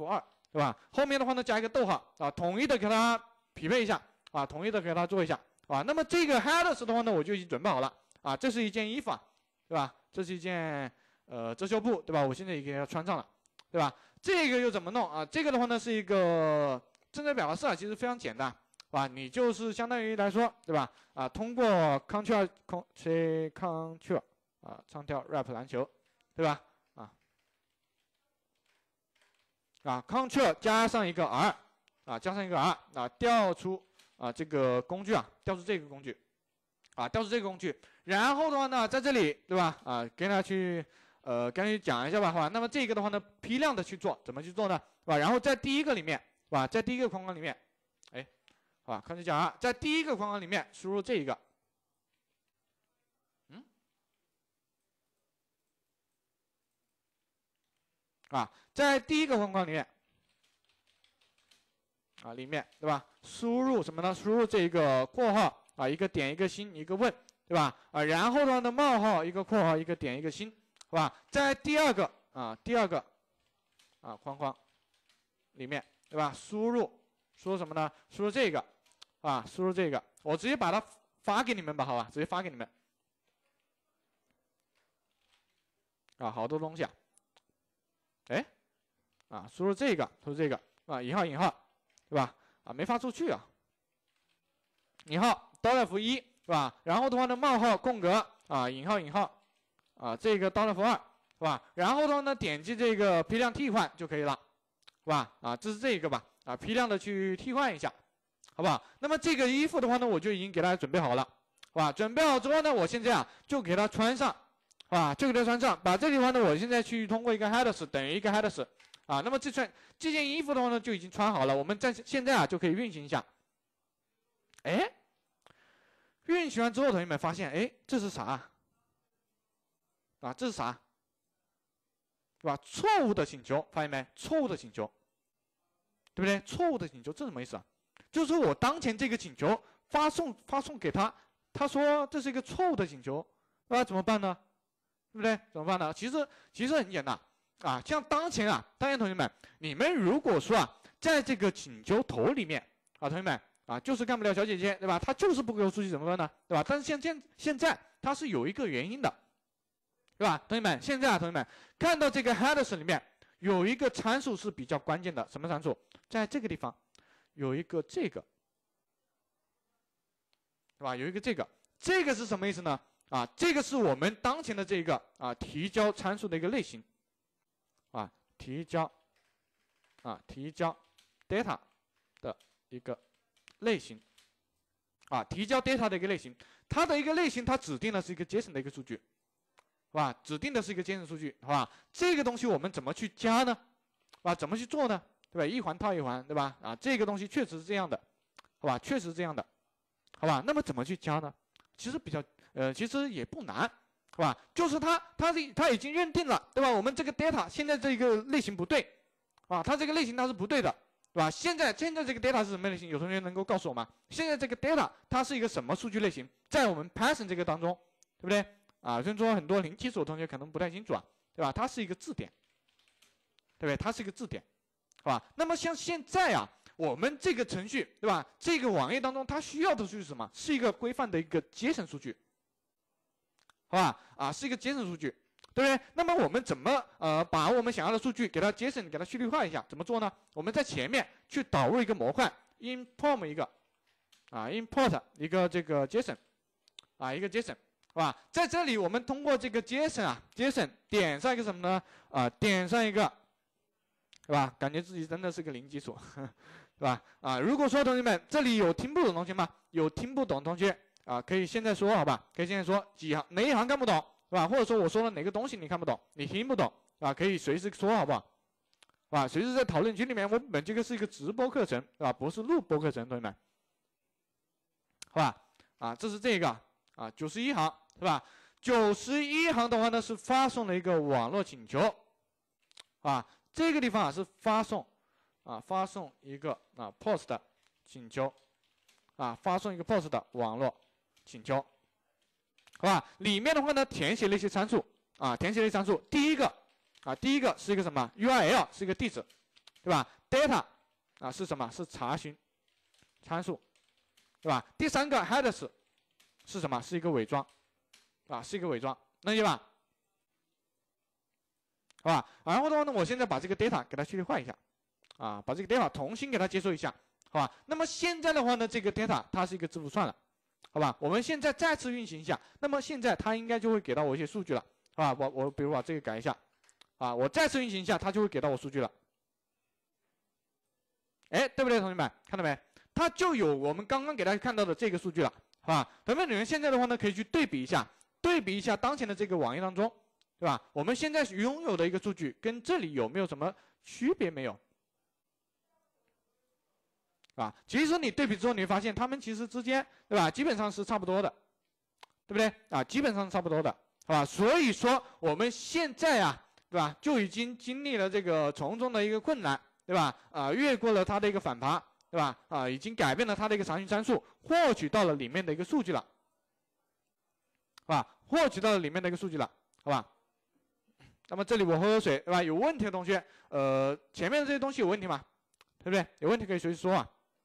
对吧？后面的话呢加一个逗号啊，统一的给它匹配一下啊，统一的给它做一下啊。那么这个 headers 的话呢，我就已经准备好了啊，这是一件衣服啊，对吧？这是一件呃遮羞布，对吧？我现在也给它穿上了，对吧？这个又怎么弄啊？这个的话呢是一个正在表达式啊，其实非常简单，啊，你就是相当于来说，对吧？啊，通过 Ctrl Ctrl Ctrl 啊，唱跳 rap 篮球，对吧？啊啊 ，Ctrl 加上一个 R 啊，加上一个 R 啊，调出啊这个工具啊，调出这个工具啊，调出这个工具。然后的话呢，在这里，对吧？啊，跟大家去。呃，赶紧讲一下吧，好吧？那么这个的话呢，批量的去做，怎么去做呢？是吧？然后在第一个里面，是吧？在第一个框框里面，哎，好吧，看这讲啊，在第一个框框里面输入这一个，嗯，啊，在第一个框框里面，啊，里面对吧？输入什么呢？输入这一个括号啊，一个点一个心一个问，对吧？啊，然后的话呢，冒号一个括号一个点一个心。是吧？在第二个啊，第二个啊框框里面，对吧？输入输入什么呢？输入这个啊，输入这个，我直接把它发给你们吧，好吧？直接发给你们啊，好多东西啊，哎，啊，输入这个，输入这个啊，引号引号，对吧？啊，没发出去啊，引号 $一，是吧？然后的话呢，冒号空格啊，引号引号。啊，这个$符二是吧？然后的话呢，点击这个批量替换就可以了，是吧？啊，这是这一个吧？啊，批量的去替换一下，好不好？那么这个衣服的话呢，我就已经给大家准备好了，是吧？准备好之后呢，我现在啊就给它穿上，是吧？就给它穿上，把这地方呢，我现在去通过一个 headers 等于一个 headers， 啊，那么这穿这件衣服的话呢就已经穿好了，我们在现在啊就可以运行一下，哎，运行完之后，同学们发现，哎，这是啥？啊，这是啥？对吧？错误的请求，发现没？错误的请求，对不对？错误的请求，这什么意思啊？就是说我当前这个请求发送发送给他，他说这是一个错误的请求，那怎么办呢？对不对？怎么办呢？其实其实很简单啊，像当前啊，当前同学们，你们如果说啊，在这个请求头里面啊，同学们啊，就是干不了小姐姐，对吧？他就是不给我数据怎么办呢？对吧？但是现现现在它是有一个原因的。对吧，同学们？现在啊，同学们看到这个 headers 里面有一个参数是比较关键的，什么参数？在这个地方有一个这个，对吧？有一个这个，这个是什么意思呢？啊，这个是我们当前的这个啊提交参数的一个类型，啊，提交啊提交 data 的一个类型，啊，提交 data 的一个类型，它的一个类型它指定的是一个 JSON 的一个数据。是吧？指定的是一个 JSON 数据，好吧？这个东西我们怎么去加呢？啊，怎么去做呢？对吧？一环套一环，对吧？啊，这个东西确实是这样的，好吧？确实是这样的，好吧？那么怎么去加呢？其实比较，呃，其实也不难，好吧？就是它，它是它已经认定了，对吧？我们这个 data 现在这个类型不对，啊，它这个类型它是不对的，对吧？现在现在这个 data 是什么类型？有同学能够告诉我吗？现在这个 data 它是一个什么数据类型？在我们 Python 这个当中，对不对？啊，所以说很多零基础同学可能不太清楚啊，对吧？它是一个字典，对不对？它是一个字典，好吧？那么像现在啊，我们这个程序，对吧？这个网页当中它需要的是什么？是一个规范的一个 JSON 数据，好吧？啊，是一个 JSON 数据，对不对？那么我们怎么呃把我们想要的数据给它 JSON 给它序列化一下？怎么做呢？我们在前面去导入一个模块 ，import 一个啊 ，import 一个这个 JSON 啊，一个 JSON。是吧？在这里，我们通过这个 JSON 啊 ，JSON 点上一个什么呢？啊，点上一个，是吧？感觉自己真的是个零基础，是吧？啊，如果说同学们这里有听不懂同学吗？有听不懂同学啊，可以现在说，好吧？可以现在说几行哪一行看不懂，是吧？或者说我说了哪个东西你看不懂，你听不懂，啊，可以随时说，好不好？啊，随时在讨论区里面，我们这个是一个直播课程，是吧？不是录播课程，同学们，好吧？啊，这是这个。啊，九十一行是吧？九十一行的话呢是发送了一个网络请求，啊，这个地方啊是发送，啊，发送一个啊 post 请求，啊，发送一个 post 的网络请求，好吧？里面的话呢填写了一些参数，啊，填写了一些参数。第一个，啊，第一个是一个什么 ？U R L 是一个地址，对吧？ data 啊是什么？是查询参数，对吧？第三个 headers 是什么？是一个伪装，啊，是一个伪装，能理解吧？好吧，然后的话呢，我现在把这个 data 给它去换一下，啊，把这个 data 重新给它接收一下，好吧？那么现在的话呢，这个 data 它是一个字符串了，好吧？我们现在再次运行一下，那么现在它应该就会给到我一些数据了，好吧？我我比如把这个改一下，啊，我再次运行一下，它就会给到我数据了。哎，对不对，同学们？看到没？它就有我们刚刚给大家看到的这个数据了，好吧？同学们，你们现在的话呢，可以去对比一下，对比一下当前的这个网页当中。对吧？我们现在拥有的一个数据跟这里有没有什么区别没有？啊，其实你对比之后，你会发现它们其实之间，对吧？基本上是差不多的，对不对？啊，基本上是差不多的，好吧？所以说我们现在啊，对吧？就已经经历了这个从中的一个困难，对吧？啊，越过了它的一个反爬，对吧？啊，已经改变了它的一个查询参数，获取到了里面的一个数据了，好吧？获取到了里面的一个数据了，好吧？那么这里我喝喝水，对吧？有问题的同学，呃，前面的这些东西有问题吗？对不对？有问题可以随时说啊。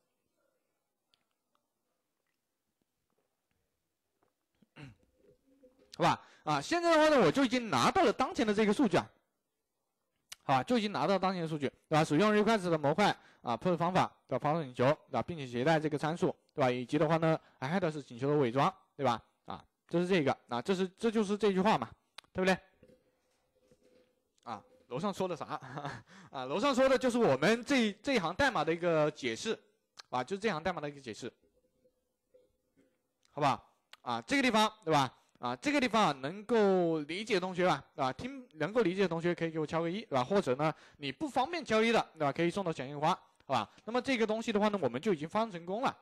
好吧？啊，现在的话呢，我就已经拿到了当前的这个数据啊，好吧，就已经拿到当前的数据，对吧？使用 request 的模块啊 ，push 方法，对吧？发送请求，对吧？并且携带这个参数，对吧？以及的话呢 ，head 是请求的伪装，对吧？啊，这是这个，啊，这是这就是这句话嘛，对不对？啊，楼上说的啥？啊，楼上说的就是我们这这一行代码的一个解释，啊，就是这行代码的一个解释，好不好？啊，这个地方对吧？啊，这个地方能够理解的同学吧，啊，听能够理解的同学可以给我敲个一，对吧？或者呢，你不方便敲一的，对吧？可以送到小樱花，好吧？那么这个东西的话呢，我们就已经发生成功了，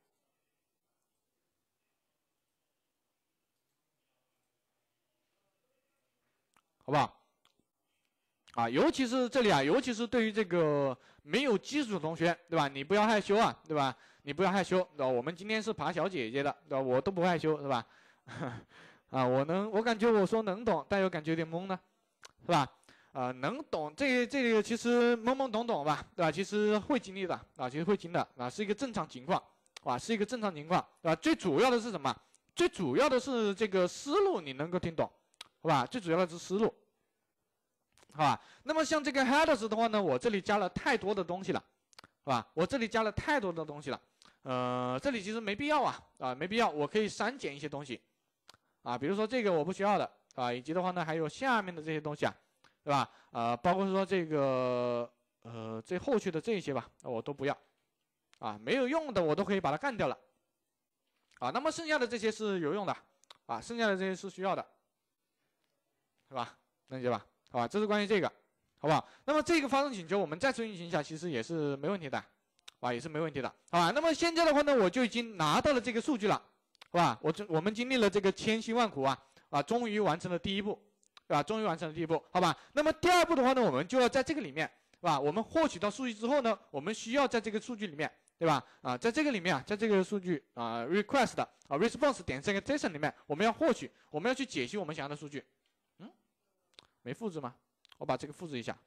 好不好？啊，尤其是这里啊，尤其是对于这个没有基础的同学，对吧？你不要害羞啊，对吧？你不要害羞，对吧？我们今天是爬小姐姐的，对吧？我都不害羞，是吧？啊，我能，我感觉我说能懂，但又感觉有点懵呢，是吧？啊，能懂这这个其实懵懵懂懂吧，对吧？其实会经历的啊，其实会经的啊，是一个正常情况，啊，是一个正常情况，对吧？最主要的是什么？最主要的是这个思路你能够听懂，好吧？最主要的是思路。好吧，那么像这个 headers 的话呢，我这里加了太多的东西了，好吧？我这里加了太多的东西了，呃，这里其实没必要啊，啊，没必要，我可以删减一些东西，啊，比如说这个我不需要的，啊，以及的话呢，还有下面的这些东西啊，对吧？呃，包括说这个，呃，这后续的这些吧，我都不要，啊，没有用的我都可以把它干掉了，啊，那么剩下的这些是有用的，啊，剩下的这些是需要的，是吧？能理解吧？好吧，这是关于这个，好不好？那么这个发送请求我们再次运行一下，其实也是没问题的，啊，也是没问题的，好吧？那么现在的话呢，我就已经拿到了这个数据了，好吧？我这我们经历了这个千辛万苦啊，啊，终于完成了第一步，对吧？终于完成了第一步，好吧？那么第二步的话呢，我们就要在这个里面，是吧？我们获取到数据之后呢，我们需要在这个数据里面，对吧？啊，在这个里面啊，在这个数据啊 request 啊 response 点这个 JSON 里面，我们要获取，我们要去解析我们想要的数据。没复制吗？我把这个复制一下，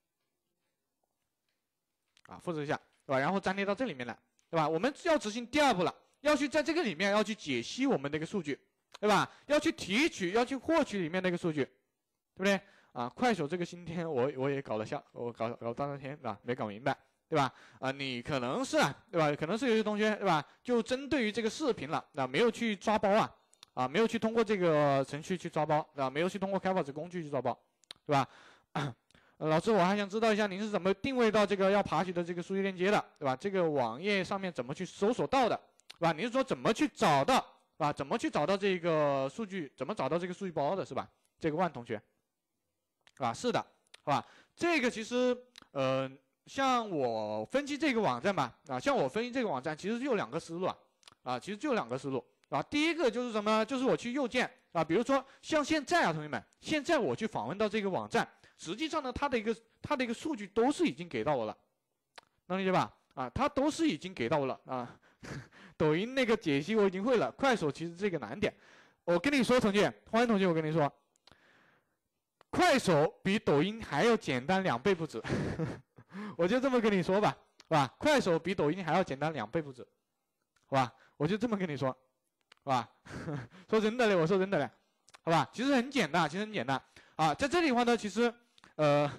啊，复制一下，对吧？然后粘贴到这里面来，对吧？我们要执行第二步了，要去在这个里面要去解析我们的一个数据，对吧？要去提取，要去获取里面的一个数据，对不对？啊，快手这个新天我我也搞了下，我搞搞大半天，对吧？没搞明白，对吧？啊，你可能是啊，对吧？可能是有些同学，对吧？就针对于这个视频了，啊，没有去抓包啊。啊，没有去通过这个程序去抓包，对吧？没有去通过开发者工具去抓包，对吧？呃、老师，我还想知道一下您是怎么定位到这个要爬取的这个数据链接的，对吧？这个网页上面怎么去搜索到的，对吧？你是说怎么去找到，是吧？怎么去找到这个数据，怎么找到这个数据包的，是吧？这个万同学，啊，是的，好吧？这个其实，呃，像我分析这个网站吧，啊，像我分析这个网站，其实就有两个思路啊，啊，其实就有两个思路。啊，第一个就是什么？就是我去右键啊，比如说像现在啊，同学们，现在我去访问到这个网站，实际上呢，它的一个它的一个数据都是已经给到我了，能理解吧？啊，它都是已经给到我了啊。抖音那个解析我已经会了，快手其实这个难点。我跟你说，同学，欢迎同学，我跟你说，快手比抖音还要简单两倍不止。 我就这么跟你说吧，是吧？快手比抖音还要简单两倍不止，好吧？我就这么跟你说，好吧？说真的嘞，我说真的嘞，好吧？其实很简单，其实很简单啊。在这里的话呢，其实呃，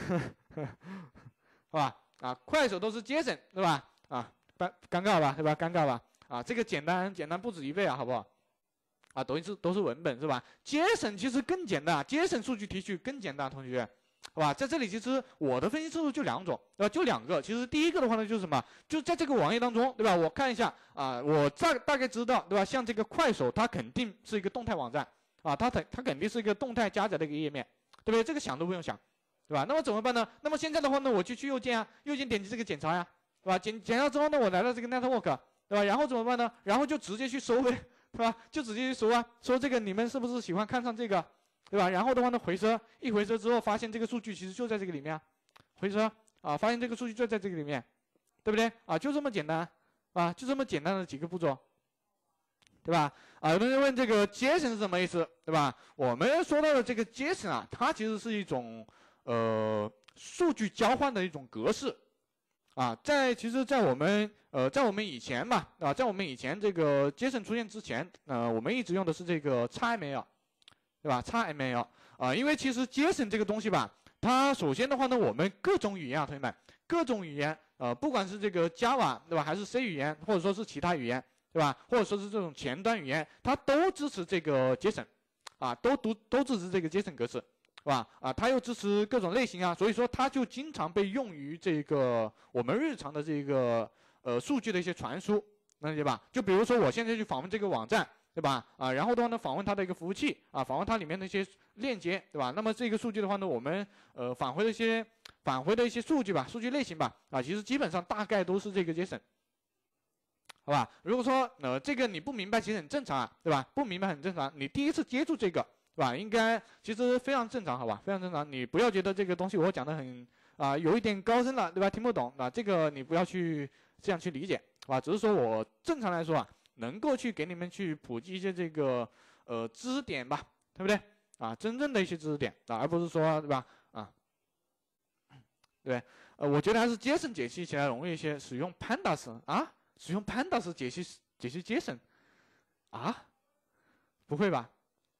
好吧？啊，快手都是节省，对吧？啊，尴尴尬吧，对吧？尴尬吧？啊，这个简单简单不止一倍啊，好不好？啊，抖音是都是文本是吧？节省其实更简单，节省数据提取更简单，同学，好吧？在这里其实我的分析思路就两种，对吧？就两个。其实第一个的话呢，就是什么？就在这个网页当中，对吧？我看一下啊，我大大概知道，对吧？像这个快手，它肯定是一个动态网站啊，它它它肯定是一个动态加载的一个页面，对不对？这个想都不用想，对吧？那么怎么办呢？那么现在的话呢，我就去右键啊，右键点击这个检查呀，对吧？检检查之后呢，我来到这个 network， 对吧？然后怎么办呢？然后就直接去搜呗。对吧？就直接去搜啊，说这个你们是不是喜欢看上这个，对吧？然后的话呢，回车一回车之后，发现这个数据其实就在这个里面，回车啊，发现这个数据就在这个里面，对不对？啊，就这么简单啊，就这么简单的几个步骤，对吧？啊，有同学问这个节省是什么意思，对吧？我们说到的这个节省啊，它其实是一种呃数据交换的一种格式。啊，在其实，在我们呃，在我们以前嘛，啊，在我们以前这个节省出现之前，呃，我们一直用的是这个 X M L， 对吧 ？X M L 啊，因为其实节省这个东西吧，它首先的话呢，我们各种语言啊，同学们，各种语言，呃，不管是这个 Java 对吧，还是 C 语言，或者说是其他语言，对吧？或者说是这种前端语言，它都支持这个节省，啊，都读都支持这个节省格式。是吧？啊，它又支持各种类型啊，所以说它就经常被用于这个我们日常的这个呃数据的一些传输，能理解吧？就比如说我现在去访问这个网站，对吧？啊，然后的话呢，访问它的一个服务器啊，访问它里面的一些链接，对吧？那么这个数据的话呢，我们呃返回的一些返回的一些数据吧，数据类型吧，啊，其实基本上大概都是这个节省，好吧？如果说呃这个你不明白，其实很正常啊，对吧？不明白很正常，你第一次接触这个。是吧？应该其实非常正常，好吧？非常正常，你不要觉得这个东西我讲的很啊、呃、有一点高深了，对吧？听不懂啊，这个你不要去这样去理解，啊，只是说我正常来说啊，能够去给你们去普及一些这个呃知识点吧，对不对？啊，真正的一些知识点啊，而不是说对吧？啊，对，呃，我觉得还是节省解析起来容易一些，使用 Pandas 啊，使用 Pandas 解析解析节省啊，不会吧？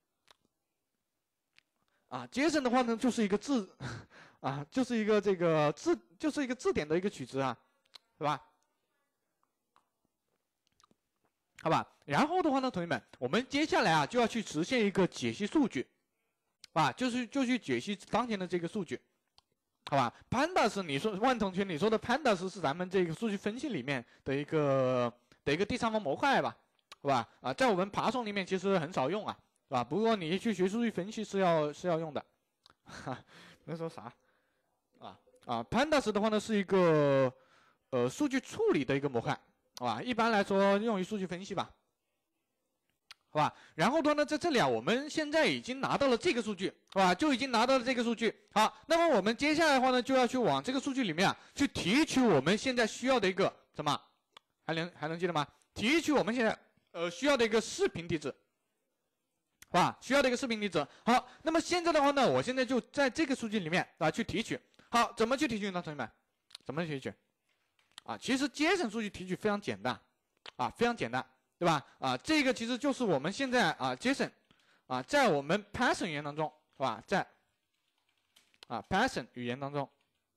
啊，节省的话呢，就是一个字，啊，就是一个这个字，就是一个字典的一个取值啊，是吧？好吧，然后的话呢，同学们，我们接下来啊就要去实现一个解析数据，啊，就是就去解析当前的这个数据，好吧 ？Pandas， 你说万同学，你说的 Pandas 是咱们这个数据分析里面的一个的一个第三方模块吧，好吧？啊，在我们爬虫里面其实很少用啊。是吧？不过你去学数据分析是要是要用的，哈，那说啥？啊啊 ，Pandas 的话呢是一个呃数据处理的一个模块，好吧？一般来说用于数据分析吧，好吧？然后的话呢，在这里啊，我们现在已经拿到了这个数据，好吧？就已经拿到了这个数据。好，那么我们接下来的话呢，就要去往这个数据里面啊去提取我们现在需要的一个什么？还能还能记得吗？提取我们现在呃需要的一个视频地址。好吧，需要的一个视频地址。好，那么现在的话呢，我现在就在这个数据里面啊去提取。好，怎么去提取呢，同学们？怎么提取？啊，其实节省数据提取非常简单，啊，非常简单，对吧？啊，这个其实就是我们现在啊节省，啊，在我们 Python 语言当中，是吧？在啊 Python 语言当中，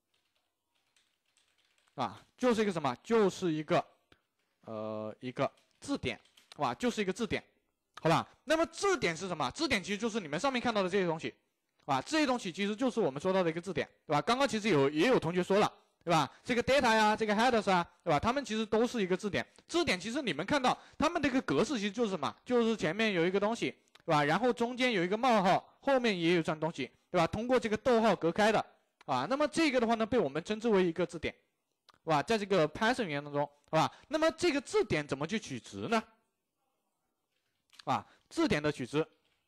啊，就是一个什么？就是一个呃一个字典，是吧？就是一个字典。好吧，那么字典是什么？字典其实就是你们上面看到的这些东西，啊，这些东西其实就是我们说到的一个字典，对吧？刚刚其实有也有同学说了，对吧？这个 data 呀，这个 headers 啊，对吧？它们其实都是一个字典。字典其实你们看到它们的一个格式其实就是什么？就是前面有一个东西，对吧？然后中间有一个冒号，后面也有一段东西，对吧？通过这个逗号隔开的，啊，那么这个的话呢，被我们称之为一个字典，是吧？在这个 Python 语言当中，好吧？那么这个字典怎么去取值呢？啊，字典的取值，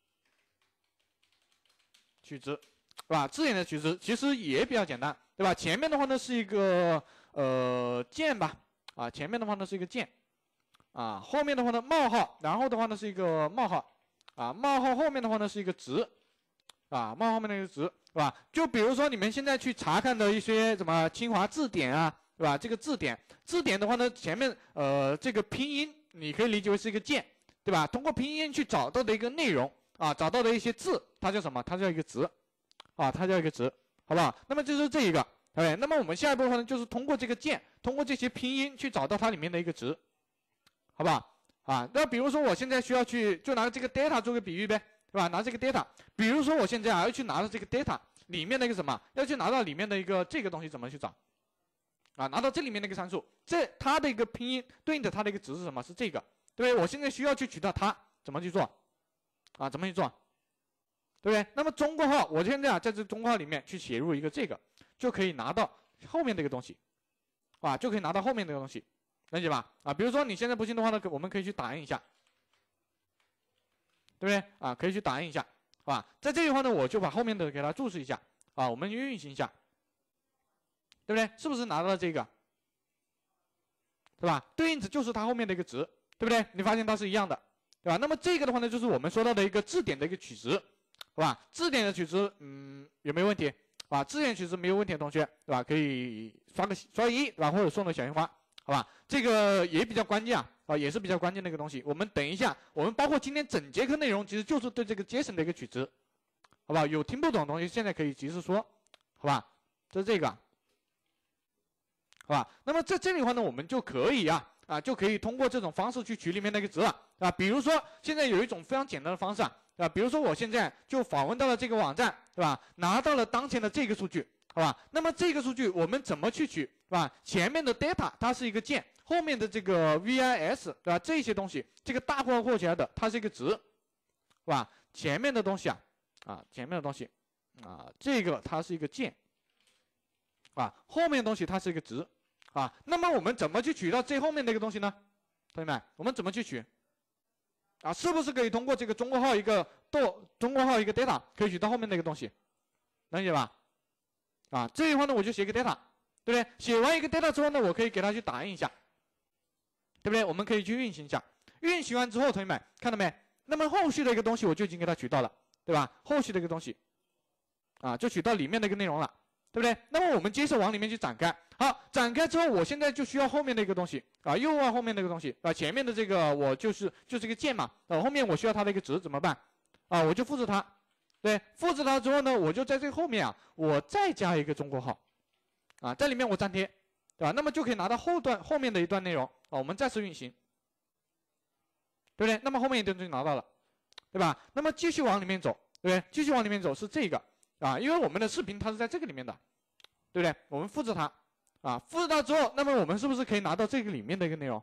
取值，是吧？字典的取值其实也比较简单，对吧？前面的话呢是一个呃键吧，啊，前面的话呢是一个键，啊，后面的话呢冒号，然后的话呢是一个冒号，啊，冒号后面的话呢是一个值，啊，冒号后面那个值， 是吧？就比如说你们现在去查看的一些什么清华字典啊，对吧？这个字典，字典的话呢，前面呃这个拼音你可以理解为是一个键，对吧？通过拼音去找到的一个内容啊，找到的一些字，它叫什么？它叫一个值，啊，它叫一个值，好不好？那么就是这一个，对。那么我们下一步的话呢，就是通过这个键，通过这些拼音去找到它里面的一个值，好不好？啊，那比如说我现在需要去，就拿这个 data 做个比喻呗。 对吧？拿这个 data， 比如说我现在啊要去拿到这个 data 里面的一个什么，要去拿到里面的一个这个东西怎么去找？啊，拿到这里面的一个参数，这它的一个拼音对应的它的一个值是什么？是这个，对不对？我现在需要去取到它，怎么去做？啊，怎么去做？对不对？那么中括号，我现在啊在这中括号里面去写入一个这个，就可以拿到后面这个东西，啊，就可以拿到后面这个东西，理解吧？啊，比如说你现在不信的话呢，我们可以去打印一下。 对不对啊？可以去打印一下，好吧？在这里的话呢，我就把后面的给它注释一下啊，我们运行一下，对不对？是不是拿到了这个？对吧？对应的就是它后面的一个值，对不对？你发现它是一样的，对吧？那么这个的话呢，就是我们说到的一个字典的一个取值，好吧？字典的取值，嗯，有没有问题？啊，字典取值没有问题的同学，对吧？可以刷个刷个一，对吧？或者送个小樱花，好吧？这个也比较关键啊。 啊，也是比较关键的一个东西。我们等一下，我们包括今天整节课内容，其实就是对这个 JSON 的一个取值，好吧？有听不懂的同学，现在可以及时说，好吧？就是这个，好吧？那么在这里的话呢，我们就可以啊啊，就可以通过这种方式去取里面的一个值了，啊，比如说现在有一种非常简单的方式啊，啊，比如说我现在就访问到了这个网站，对吧？拿到了当前的这个数据，好吧？那么这个数据我们怎么去取，是吧？前面的 data 它是一个键。 后面的这个 V I S 对吧？这些东西，这个大括号括起来的，它是一个值，是吧？前面的东西啊，啊，前面的东西，啊，这个它是一个键，啊，后面的东西它是一个值，啊，那么我们怎么去取到最后面那个东西呢？同学们，我们怎么去取？啊，是不是可以通过这个中括号一个逗中括号一个 data 可以取到后面那个东西？能理解吧？啊，这一块呢我就写个 data， 对不对？写完一个 data 之后呢，我可以给它去打印一下。 对不对？我们可以去运行一下，运行完之后，同学们看到没？那么后续的一个东西我就已经给它取到了，对吧？后续的一个东西，啊，就取到里面的一个内容了，对不对？那么我们接着往里面去展开，好，展开之后，我现在就需要后面的一个东西啊，又往后面那个东西啊，前面的这个我就是就是个键嘛，啊，后面我需要它的一个值怎么办？啊，我就复制它，对，复制它之后呢，我就在这后面啊，我再加一个中括号，啊，在里面我粘贴。 对吧？那么就可以拿到后段后面的一段内容啊，我们再次运行，对不对？那么后面一段就拿到了，对吧？那么继续往里面走，对不对？继续往里面走是这个啊，因为我们的视频它是在这个里面的，对不对？我们复制它啊，复制它之后，那么我们是不是可以拿到这个里面的一个内容？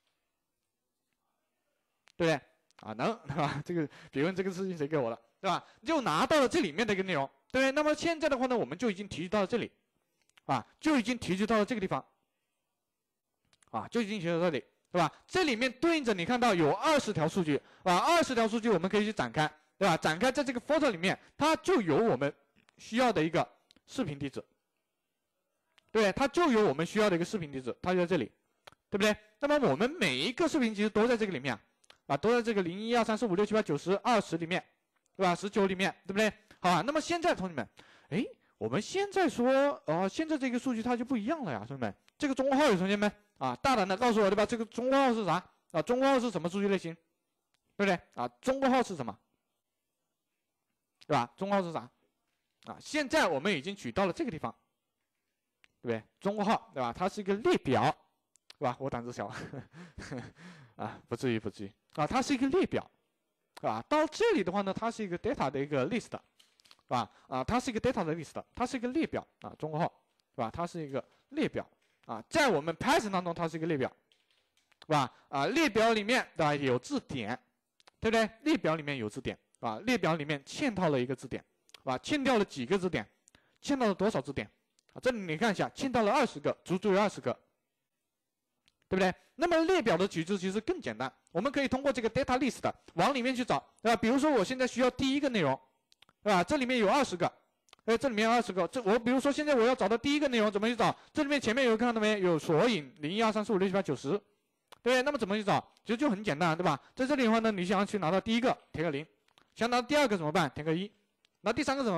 对不对？啊，能，对吧？这个别问这个事情谁给我的，对吧？就拿到了这里面的一个内容，对不对？那么现在的话呢，我们就已经提取到了这里。 啊，就已经提取到了这个地方，啊，就已经提取到这里，对吧？这里面对应着你看到有二十条数据，啊，二十条数据我们可以去展开，对吧？展开在这个 photo 里面，它就有我们需要的一个视频地址，对，它就有我们需要的一个视频地址，它就在这里，对不对？那么我们每一个视频其实都在这个里面，啊，都在这个零一二三四五六七八九十二十里面，对吧？十九里面，对不对？好啊，那么现在同学们，哎。 我们现在说，哦，现在这个数据它就不一样了呀，同学们。这个中括号有同学们啊，大胆的告诉我，对吧？这个中括号是啥？啊，中括号是什么数据类型？对不对？啊，中括号是什么？对吧？中括号是啥？啊，现在我们已经取到了这个地方，对不对？中括号，对吧？它是一个列表，对吧？我胆子小，啊，不至于，不至于啊，它是一个列表，啊，到这里的话呢，它是一个 data 的一个 list。 是吧？啊，它是一个 data 的 list， 它是一个列表啊，中括号，是吧？它是一个列表啊，在我们 Python 当中，它是一个列表，是吧？啊，列表里面对吧有字典，对不对？列表里面有字典，啊，列表里面嵌套了一个字典，是吧？嵌掉了几个字典？嵌到了多少字典？啊，这里你看一下，嵌到了二十个，足足有二十个，对不对？那么列表的取值其实更简单，我们可以通过这个 data list 往里面去找，对吧？比如说我现在需要第一个内容。 对吧？这里面有二十个，哎，这里面有二十个。这我比如说现在我要找到第一个内容，怎么去找？这里面前面有看到没？有索引零一二三四五六七八九十，对不对？那么怎么去找？其实就很简单，对吧？在这里的话呢，你想要去拿到第一个，填个零；想拿到第二个怎么办？填个一；拿第三个怎么办？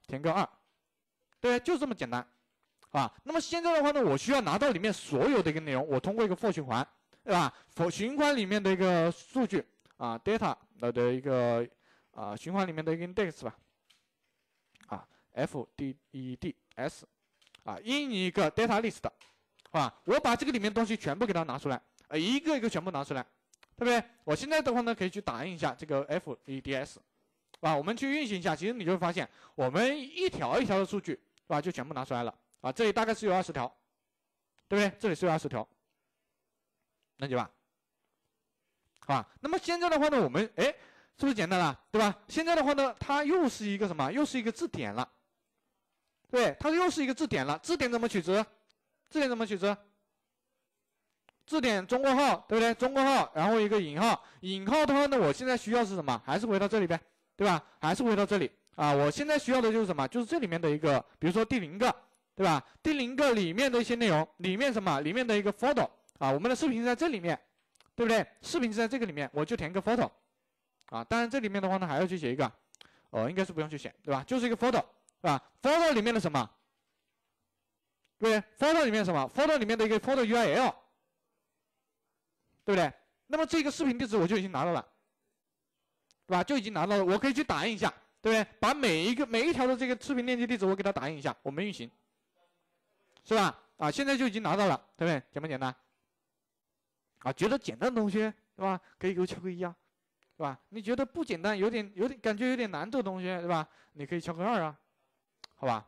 填个二，对，就这么简单，啊，那么现在的话呢，我需要拿到里面所有的一个内容，我通过一个 for 循环，对吧 ？for 循环里面的一个数据啊 ，data 的一个啊循环里面的一个 index 吧，啊 ，f d e d s 啊，印一个 data list， 啊，我把这个里面东西全部给它拿出来，呃，一个一个全部拿出来，对不对？我现在的话呢，可以去打印一下这个 f d d s。啊，我们去运行一下，其实你就会发现，我们一条一条的数据，是吧，就全部拿出来了。啊，这里大概是有二十条，对不对？这里是有二十条，能解吧？好吧，那么现在的话呢，我们哎，是不是简单了，对吧？现在的话呢，它又是一个什么？又是一个字典了，对，它又是一个字典了。字典怎么取值？字典怎么取值？字典中括号，对不对？中括号，然后一个引号，引号的话呢，我现在需要是什么？还是回到这里呗。对吧？还是回到这里啊！我现在需要的就是什么？就是这里面的一个，比如说第零个，对吧？第零个里面的一些内容，里面什么？里面的一个 photo 啊，我们的视频是在这里面，对不对？视频是在这个里面，我就填个 photo 啊。当然这里面的话呢，还要去写一个，哦，应该是不用去写，对吧？就是一个 photo，对吧 ？photo 里面的什么？对 ，photo 里面什么 ？photo 里面的一个 photo U R L， 对不对？那么这个视频地址我就已经拿到了。对吧？就已经拿到了，我可以去打印一下，对不对？把每一个每一条的这个视频链接地址我给它打印一下，我们运行，是吧？啊，现在就已经拿到了，对不对？简不简单？啊，觉得简单的同学，对吧？可以给我敲个一啊，对吧？你觉得不简单，有点有点感觉有点难的同学，对吧？你可以敲个二啊，好吧？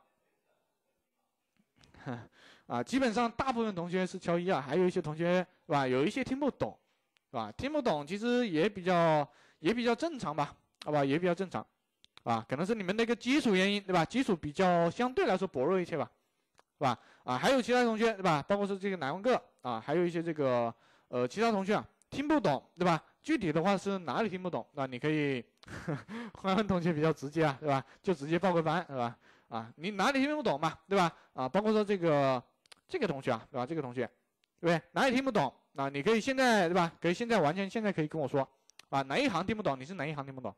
啊，基本上大部分同学是敲一啊，还有一些同学，对吧？有一些听不懂，是吧？听不懂其实也比较。也比较正常吧，好吧，也比较正常，啊，可能是你们的一个基础原因，对吧？基础比较相对来说薄弱一些吧，是吧？啊，还有其他同学，对吧？包括是这个南文个啊，还有一些这个呃其他同学啊，听不懂，对吧？具体的话是哪里听不懂？那你可以，欢欢同学比较直接啊，对吧？就直接报个班，是吧？啊，你哪里听不懂嘛，对吧？啊，包括说这个这个同学啊，对吧？这个同学，对不对？哪里听不懂？啊，你可以现在，对吧？可以现在完全现在可以跟我说。啊，哪一行听不懂？你是哪一行听不懂？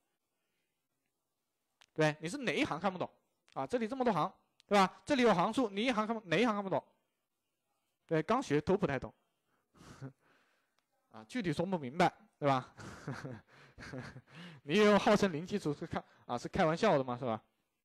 对，你是哪一行看不懂？啊，这里这么多行，对吧？这里有行数，你一行看不哪一行看不懂？对，刚学都不太懂，啊，具体说不明白，对吧？你也有号称零基础是开啊是开玩笑的嘛，是吧？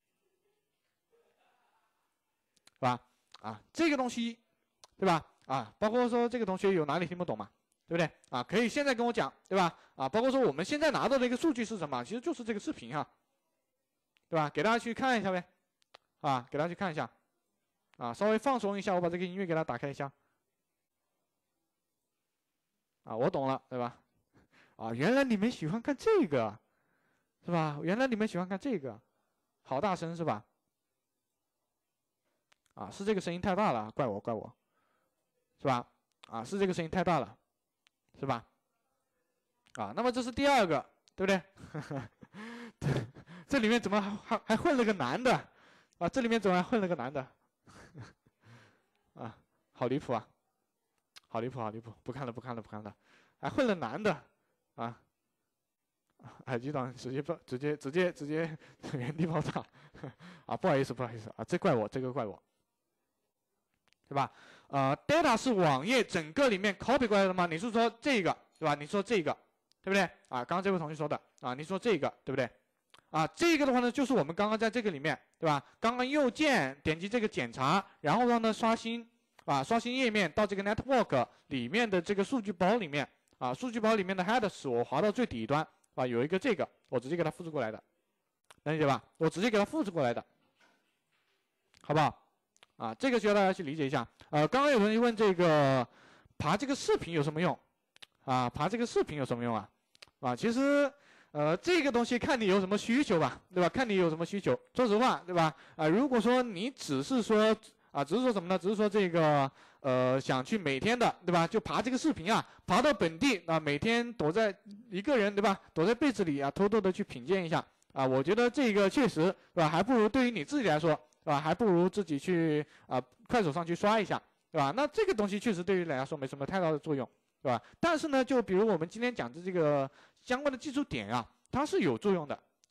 是吧？啊，这个东西，对吧？啊，包括说这个同学有哪里听不懂嘛？对不对啊？可以现在跟我讲，对吧？啊，包括说我们现在拿到的一个数据是什么？其实就是这个视频哈，对吧？给大家去看一下呗，啊，给大家去看一下，啊，稍微放松一下，我把这个音乐给大家打开一下，啊，我懂了，对吧？啊，原来你们喜欢看这个，是吧？原来你们喜欢看这个，好大声是吧？啊，是这个声音太大了，怪我怪我，是吧？啊，是这个声音太大了。是吧？啊，那么这是第二个，对不对？这里面怎么还还还混了个男的？啊，这里面怎么还混了个男的？啊，好离谱啊！好离谱，好离谱！不看了，不看了，不看了，还混了男的，啊！耳机档直接爆，直接直接直接原地爆炸，啊，不好意思，不好意思啊，这怪我，这个怪我，对吧？呃 ，data 是网页整个里面 copy 过来的吗？你是说这个，对吧？你说这个，对不对？啊，刚刚这位同学说的，啊，你说这个，对不对？啊，这个的话呢，就是我们刚刚在这个里面，对吧？刚刚右键点击这个检查，然后呢刷新，啊，刷新页面到这个 network 里面的这个数据包里面，啊，数据包里面的 headers 我滑到最底端，啊，有一个这个，我直接给它复制过来的，能理解吧？我直接给它复制过来的，好不好？啊，这个需要大家去理解一下。呃，刚刚有人问这个爬这个视频有什么用？啊，爬这个视频有什么用啊？啊，其实，呃，这个东西看你有什么需求吧，对吧？看你有什么需求。说实话，对吧？啊，如果说你只是说啊，只是说什么呢？只是说这个呃，想去每天的，对吧？就爬这个视频啊，爬到本地啊，每天躲在一个人，对吧？躲在被子里啊，偷偷的去品鉴一下啊，我觉得这个确实，对吧？还不如对于你自己来说。是吧？还不如自己去啊、呃，快手上去刷一下，对吧？那这个东西确实对于来说没什么太大的作用，对吧？但是呢，就比如我们今天讲的这个相关的技术点啊，它是有作用的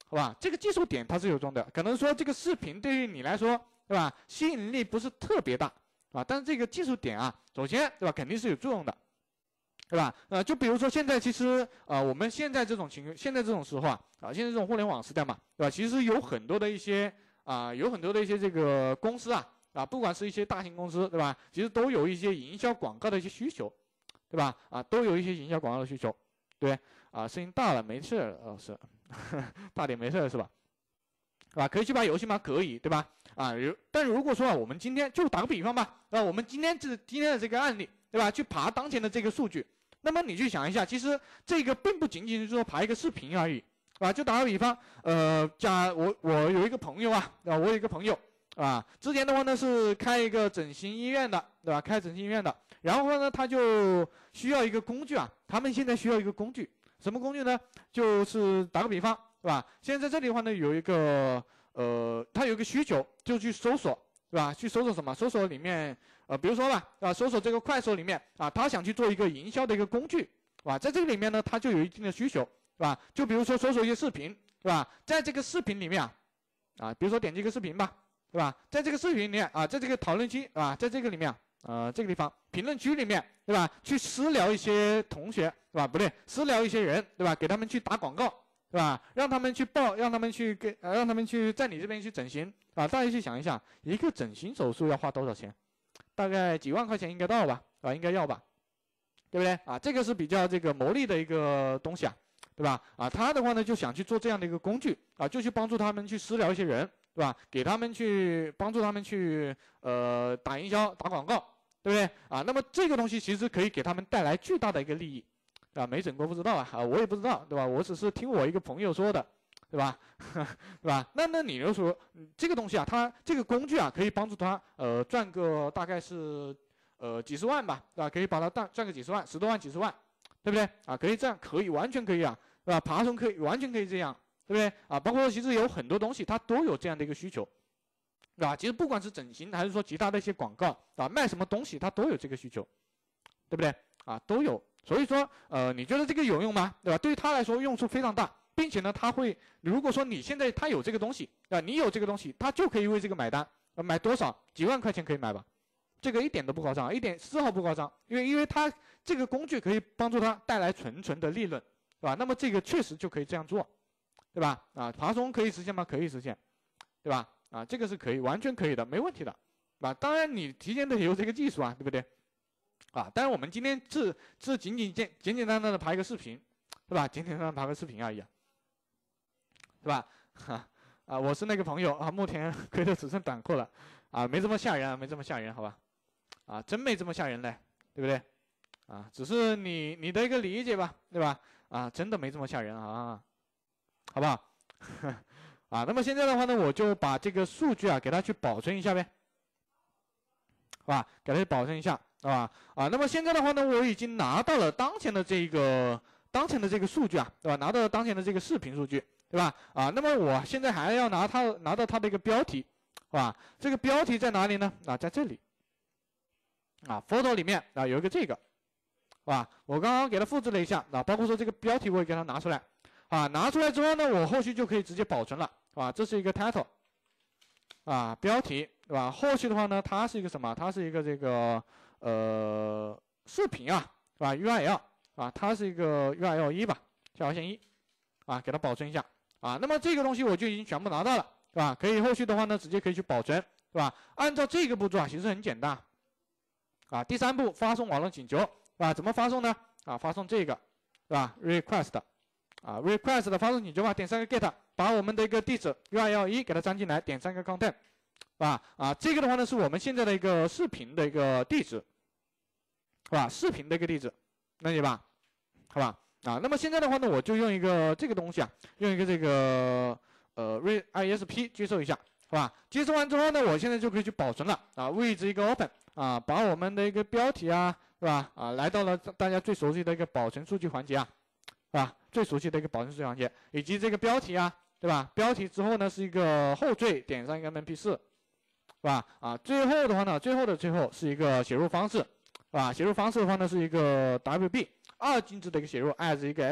好吧？这个技术点它是有用的，可能说这个视频对于你来说，对吧？吸引力不是特别大，啊，但是这个技术点啊，首先对吧，肯定是有作用的，对吧？呃，就比如说现在其实呃，我们现在这种情况，现在这种时候啊，啊，现在这种互联网时代嘛，对吧？其实有很多的一些啊，有很多的一些这个公司啊，啊，不管是一些大型公司，对吧？其实都有一些营销广告的一些需求，对吧？啊，都有一些营销广告的需求，对，啊，声音大了没事，老师。大点没事是吧？啊，可以去玩游戏吗？可以，对吧？啊，如但如果说啊，我们今天就打个比方吧，啊，我们今天这今天的这个案例，对吧？去爬当前的这个数据，那么你去想一下，其实这个并不仅仅是说爬一个视频而已，啊，就打个比方，呃，假我我有一个朋友啊，啊，我有一个朋友啊，之前的话呢是开一个整形医院的，对吧？开整形医院的，然后呢他就需要一个工具啊，他们现在需要一个工具。什么工具呢？就是打个比方，是吧？现在在这里的话呢，有一个呃，它有一个需求，就去搜索，是吧？去搜索什么？搜索里面，呃，比如说吧，啊，搜索这个快手里面啊，他想去做一个营销的一个工具，是吧？在这个里面呢，他就有一定的需求，是吧？就比如说搜索一些视频，是吧？在这个视频里面啊，啊，比如说点击一个视频吧，对吧？在这个视频里面啊，在这个讨论区，是吧？在这个里面啊。呃，这个地方评论区里面，对吧？去私聊一些同学，对吧？不对，私聊一些人，对吧？给他们去打广告，对吧？让他们去报，让他们去给，呃，让他们去在你这边去整形，啊，大家去想一想，一个整形手术要花多少钱？大概几万块钱应该到吧？啊，应该要吧？对不对？啊，这个是比较这个牟利的一个东西啊，对吧？啊，他的话呢就想去做这样的一个工具，啊，就去帮助他们去私聊一些人。对吧？给他们去帮助他们去呃打营销、打广告，对不对啊？那么这个东西其实可以给他们带来巨大的一个利益，啊，没整过不知道啊，啊，我也不知道，对吧？我只是听我一个朋友说的，对吧？对吧？那那你就说这个东西啊，它这个工具啊，可以帮助他呃赚个大概是呃几十万吧，对吧？可以把它赚赚个几十万、十多万、几十万，对不对啊？可以这样，可以完全可以啊，对吧？爬虫可以完全可以这样。对不对啊？包括其实有很多东西，它都有这样的一个需求，对吧？其实不管是整形还是说其他的一些广告啊，卖什么东西它都有这个需求，对不对啊？都有。所以说，呃，你觉得这个有用吗？对吧？对于他来说用处非常大，并且呢，他会如果说你现在他有这个东西啊，你有这个东西，他就可以为这个买单，呃，买多少？几万块钱可以买吧？这个一点都不夸张，一点丝毫不夸张，因为因为他这个工具可以帮助他带来纯纯的利润，对吧？那么这个确实就可以这样做。对吧？啊，爬虫可以实现吗？可以实现，对吧？啊，这个是可以，完全可以的，没问题的，对吧？当然你提前得有这个技术啊，对不对？啊，当然我们今天是是仅仅简简简单单的拍一个视频，对吧？简简单单拍个视频而已，对吧？哈啊，我是那个朋友啊，目前亏得只剩短裤了，啊，没这么吓人啊，没这么吓人，好吧？啊，真没这么吓人嘞，对不对？啊，只是你你的一个理解吧，对吧？啊，真的没这么吓人啊。好不好？啊，那么现在的话呢，我就把这个数据啊给它去保存一下呗，好吧？给它去保存一下，好吧？啊，那么现在的话呢，我已经拿到了当前的这个当前的这个数据啊，对吧？拿到了当前的这个视频数据，对吧？啊，那么我现在还要拿它拿到它的一个标题，好吧？这个标题在哪里呢？啊，在这里，啊 ，photo 里面啊有一个这个，好吧？我刚刚给它复制了一下，啊，包括说这个标题我也给它拿出来。啊，拿出来之后呢，我后续就可以直接保存了，啊，这是一个 title， 啊，标题，对吧？后续的话呢，它是一个什么？它是一个这个呃视频啊，是吧 ？U R L 啊，它是一个 U R L 一吧，下划线一，啊，给它保存一下，啊，那么这个东西我就已经全部拿到了，是吧？可以后续的话呢，直接可以去保存，是吧？按照这个步骤啊，其实很简单，啊，第三步发送网络请求，啊，怎么发送呢？啊，发送这个，是吧 ？request。啊 ，request 的发送请求吧，点三个 get， 把我们的一个地址 U R L 一给它粘进来，点三个 content， 是吧？啊，这个的话呢是我们现在的一个视频的一个地址，是吧？视频的一个地址，能理解吧？好吧？啊，那么现在的话呢，我就用一个这个东西啊，用一个这个呃 I S P 接收一下，是吧？接收完之后呢，我现在就可以去保存了啊，位置一个 open 啊，把我们的一个标题啊，是吧？啊，来到了大家最熟悉的一个保存数据环节啊。是吧？最熟悉的一个保存数据环节，以及这个标题啊，对吧？标题之后呢是一个后缀，点上一个 M P 四，是吧？啊，最后的话呢，最后的最后是一个写入方式，是吧？写入方式的话呢是一个 W B 二进制的一个写入 as 一个 F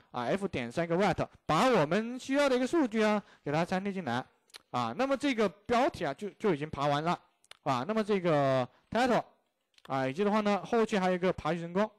啊 f 点 SegWrite 把我们需要的一个数据啊给它粘贴进来啊，那么这个标题啊就就已经爬完了啊，那么这个 title 啊，以及的话呢后期还有一个爬取成功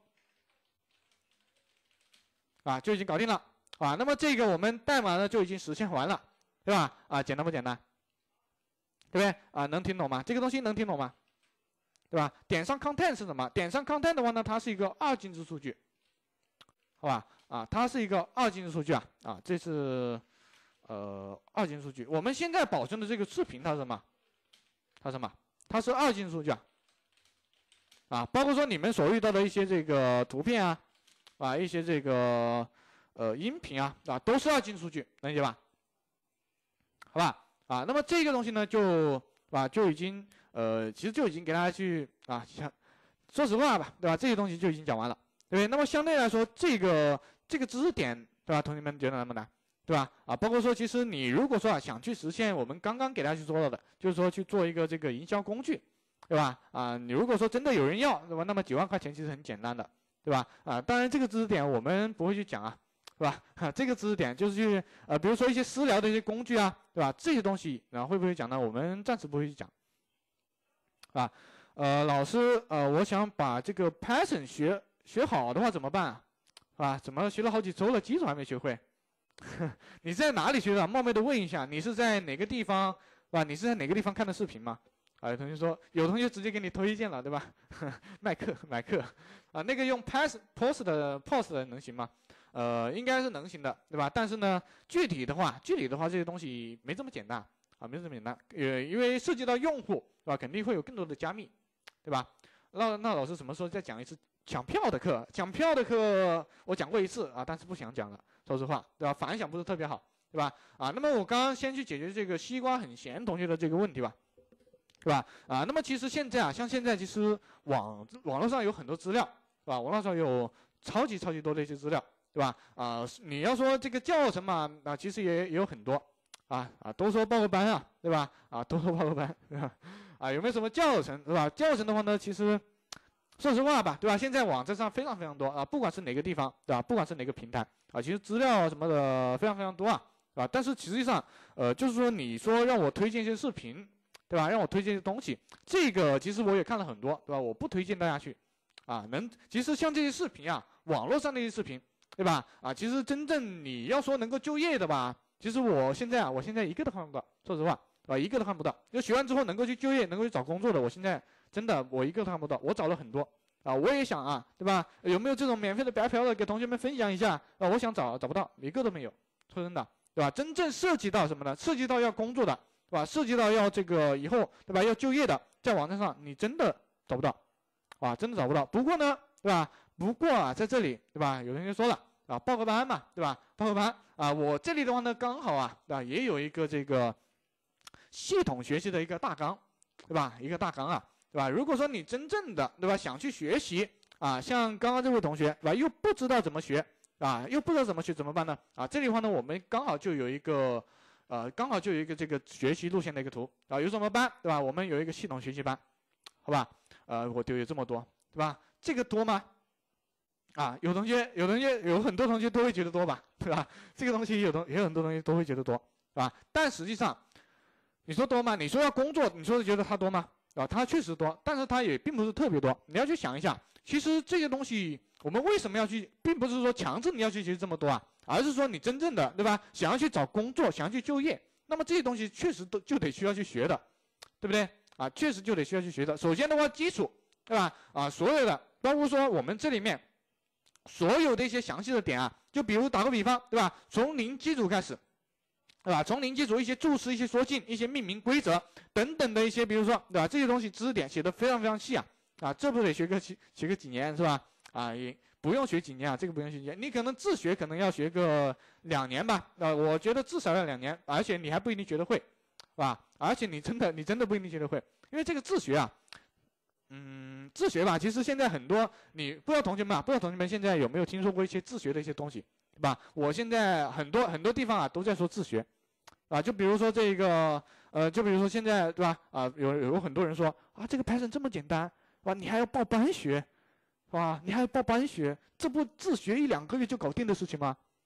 啊就已经搞定了啊，那么这个我们代码呢就已经实现完了，对吧？啊，简单不简单？对不对？啊，能听懂吗？这个东西能听懂吗？对吧？点上 content 是什么？点上 content 的话呢，它是一个二进制数据，好吧？啊，它是一个二进制数据啊啊，这是呃二进数据。我们现在保证的这个视频它是什么？它是什么？它是二进数据啊啊，包括说你们所遇到的一些这个图片啊啊，一些这个呃音频啊啊，都是二进数据，能理解吧？好吧？啊，那么这个东西呢，就啊就已经。呃，其实就已经给大家去啊，像说实话吧，对吧？这些东西就已经讲完了，对不对？那么相对来说，这个这个知识点，对吧？同学们觉得难不难？对吧？啊，包括说，其实你如果说啊想去实现我们刚刚给大家去说到的，就是说去做一个这个营销工具，对吧？啊，你如果说真的有人要，对吧？那么几万块钱其实很简单的，对吧？啊，当然这个知识点我们不会去讲啊，是吧？啊，这个知识点就是去呃，比如说一些私聊的一些工具啊，对吧？这些东西然后会不会讲呢？我们暂时不会去讲。啊，呃，老师，呃，我想把这个 Python 学学好的话怎么办啊？啊，怎么学了好几周了，基础还没学会？你在哪里学的？冒昧的问一下，你是在哪个地方？啊，你是在哪个地方看的视频吗？啊，有同学说，有同学直接给你推荐了，对吧？卖课买课，啊，那个用 Python post 的 post 的能行吗？呃，应该是能行的，对吧？但是呢，具体的话，具体的话，这些东西没这么简单。啊，没这么简单，呃，因为涉及到用户，是吧？肯定会有更多的加密，对吧？那那老师什么时候再讲一次抢票的课？抢票的课我讲过一次啊，但是不想讲了，说实话，对吧？反响不是特别好，对吧？啊，那么我刚刚先去解决这个西瓜很咸同学的这个问题吧，对吧？啊，那么其实现在啊，像现在其实网网络上有很多资料，是吧？网络上有超级超级多的一些资料，对吧？啊，你要说这个教程嘛，啊，其实也也有很多。啊啊，都说报个班啊，对吧？啊，都说报个班，对吧？啊，有没有什么教程，对吧？教程的话呢，其实说实话吧，对吧？现在网站上非常非常多啊，不管是哪个地方，对吧？不管是哪个平台啊，其实资料什么的非常非常多啊，对吧？但是实际上，呃，就是说你说让我推荐一些视频，对吧？让我推荐一些东西，这个其实我也看了很多，对吧？我不推荐大家去，啊，能，其实像这些视频啊，网络上那些视频，对吧？啊，其实真正你要说能够就业的吧。其实我现在啊，我现在一个都看不到，说实话，啊，一个都看不到。就学完之后能够去就业、能够去找工作的，我现在真的我一个都看不到。我找了很多，啊，我也想啊，对吧？有没有这种免费的白嫖的，给同学们分享一下？啊，我想找找不到，一个都没有，说真的，对吧？真正涉及到什么呢？涉及到要工作的，对吧？涉及到要这个以后，对吧？要就业的，在网站上你真的找不到，啊，真的找不到。不过呢，对吧？不过啊，在这里，对吧？有同学说了。啊，报个班嘛，对吧？报个班啊，我这里的话呢，刚好啊，对吧？也有一个这个系统学习的一个大纲，对吧？一个大纲啊，对吧？如果说你真正的，对吧，想去学习啊，像刚刚这位同学，对吧？又不知道怎么学啊，又不知道怎么学，怎么办呢？啊，这里的话呢，我们刚好就有一个，呃，刚好就有一个这个学习路线的一个图啊，有什么班，对吧？我们有一个系统学习班，好吧？呃，我就有这么多，对吧？这个多吗？啊，有同学，有同学，有很多同学都会觉得多吧，对吧？这个东西有同，也有很多同学都会觉得多，是吧？但实际上，你说多吗？你说要工作，你说觉得它多吗？啊，它确实多，但是它也并不是特别多。你要去想一下，其实这些东西，我们为什么要去，并不是说强制你要去学这么多啊，而是说你真正的，对吧？想要去找工作，想要去就业，那么这些东西确实都就得需要去学的，对不对？啊，确实就得需要去学的。首先的话，基础，对吧？啊，所有的，包括说我们这里面。所有的一些详细的点啊，就比如打个比方，对吧？从零基础开始，对吧？从零基础一些注释、一些说进、一些命名规则等等的一些，比如说，对吧？这些东西知识点写的非常非常细啊，啊，这不得学个学学个几年是吧？啊，也不用学几年啊，这个不用学几年，你可能自学可能要学个两年吧，啊，我觉得至少要两年，而且你还不一定学得会，是吧？而且你真的你真的不一定学得会，因为这个自学啊。嗯，自学吧，其实现在很多，你不知道同学们啊，不知道同学们现在有没有听说过一些自学的一些东西，对吧？我现在很多很多地方啊都在说自学，啊，就比如说这个，呃，就比如说现在，对吧？啊，有有很多人说啊，这个 Python 这么简单，哇，你还要报班学，是吧？你还要报班学，这不自学一两个月就搞定的事情吗？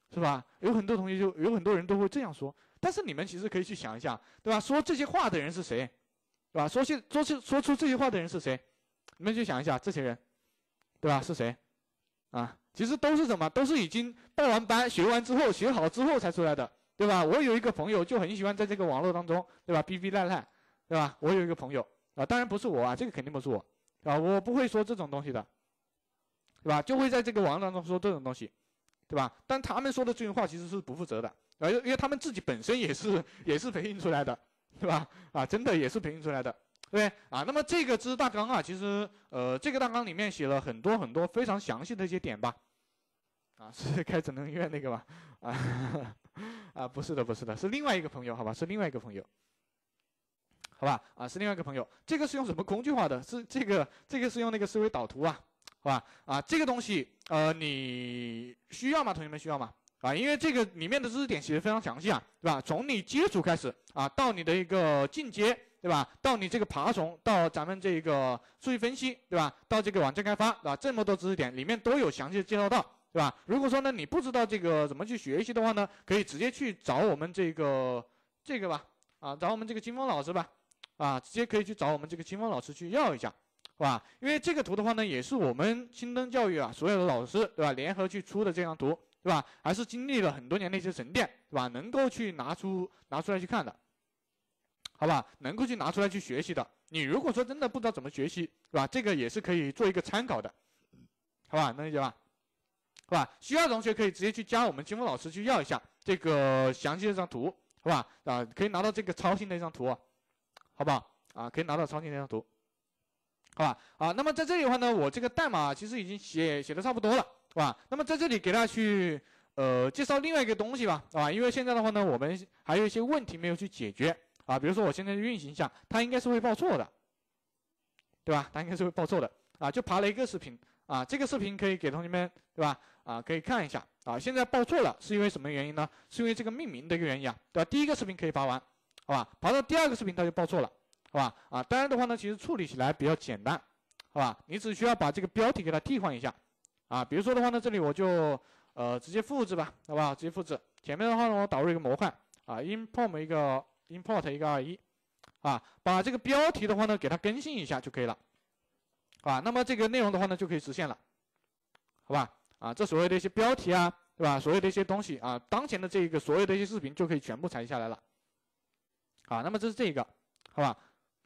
是吧？有很多同学就有很多人都会这样说，但是你们其实可以去想一下，对吧？说这些话的人是谁，对吧？说些说出说出这些话的人是谁？你们去想一下，这些人，对吧？是谁？啊，其实都是什么？都是已经报完班、学完之后、学好之后才出来的，对吧？我有一个朋友就很喜欢在这个网络当中，对吧？逼逼赖赖，对吧？我有一个朋友啊，当然不是我啊，这个肯定不是我，啊，我不会说这种东西的，对吧？就会在这个网络当中说这种东西，对吧？但他们说的这句话其实是不负责的，啊，因为他们自己本身也是也是培训出来的，对吧？啊，真的也是培训出来的。对啊，那么这个知识大纲啊，其实呃，这个大纲里面写了很多很多非常详细的一些点吧，啊，是开整能医院那个吧？啊啊，不是的，不是的，是另外一个朋友，好吧，是另外一个朋友，好吧？啊，是另外一个朋友，这个是用什么工具化的？是这个这个是用那个思维导图啊，好吧？啊，这个东西呃，你需要吗？同学们需要吗？啊，因为这个里面的知识点写的非常详细啊，对吧？从你接触开始啊，到你的一个进阶。对吧？到你这个爬虫，到咱们这个数据分析，对吧？到这个网站开发，对吧？这么多知识点里面都有详细的介绍到，对吧？如果说呢你不知道这个怎么去学习的话呢，可以直接去找我们这个这个吧，啊，找我们这个金峰老师吧，啊，直接可以去找我们这个金峰老师去要一下，是吧？因为这个图的话呢，也是我们新灯教育啊所有的老师，对吧？联合去出的这张图，对吧？还是经历了很多年的一些沉淀，对吧？能够去拿出拿出来去看的。好吧，能够去拿出来去学习的。你如果说真的不知道怎么学习，是吧？这个也是可以做一个参考的，好吧？能理解吧？好吧？需要的同学可以直接去加我们金峰老师去要一下这个详细的这张图，好吧？啊，可以拿到这个超新的一张图，好不好？啊，可以拿到超新的一张图，好吧？啊，那么在这里的话呢，我这个代码其实已经写写的差不多了，是吧？那么在这里给大家去呃介绍另外一个东西吧，啊，因为现在的话呢，我们还有一些问题没有去解决。啊，比如说我现在运行一下，它应该是会报错的，对吧？它应该是会报错的啊，就爬了一个视频啊，这个视频可以给同学们，对吧？啊，可以看一下啊，现在报错了是因为什么原因呢？是因为这个命名的一个原因啊，对吧？第一个视频可以爬完，好吧？爬到第二个视频它就报错了，好吧？啊，当然的话呢，其实处理起来比较简单，好吧？你只需要把这个标题给它替换一下啊，比如说的话呢，这里我就呃直接复制吧，好不好？直接复制前面的话呢，我导入一个模块啊 ，import 一个。import 一个二一，啊，把这个标题的话呢给它更新一下就可以了，啊，那么这个内容的话呢就可以实现了，好吧？啊，这所有的一些标题啊，对吧？所有的一些东西啊，当前的这个所有的一些视频就可以全部采集下来了，啊，那么这是这个，好吧？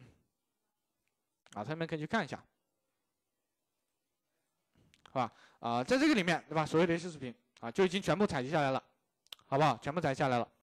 啊，同学们可以去看一下，好吧？啊，在这个里面，对吧？所有的一些视频啊就已经全部采集下来了，好不好？全部采集下来了。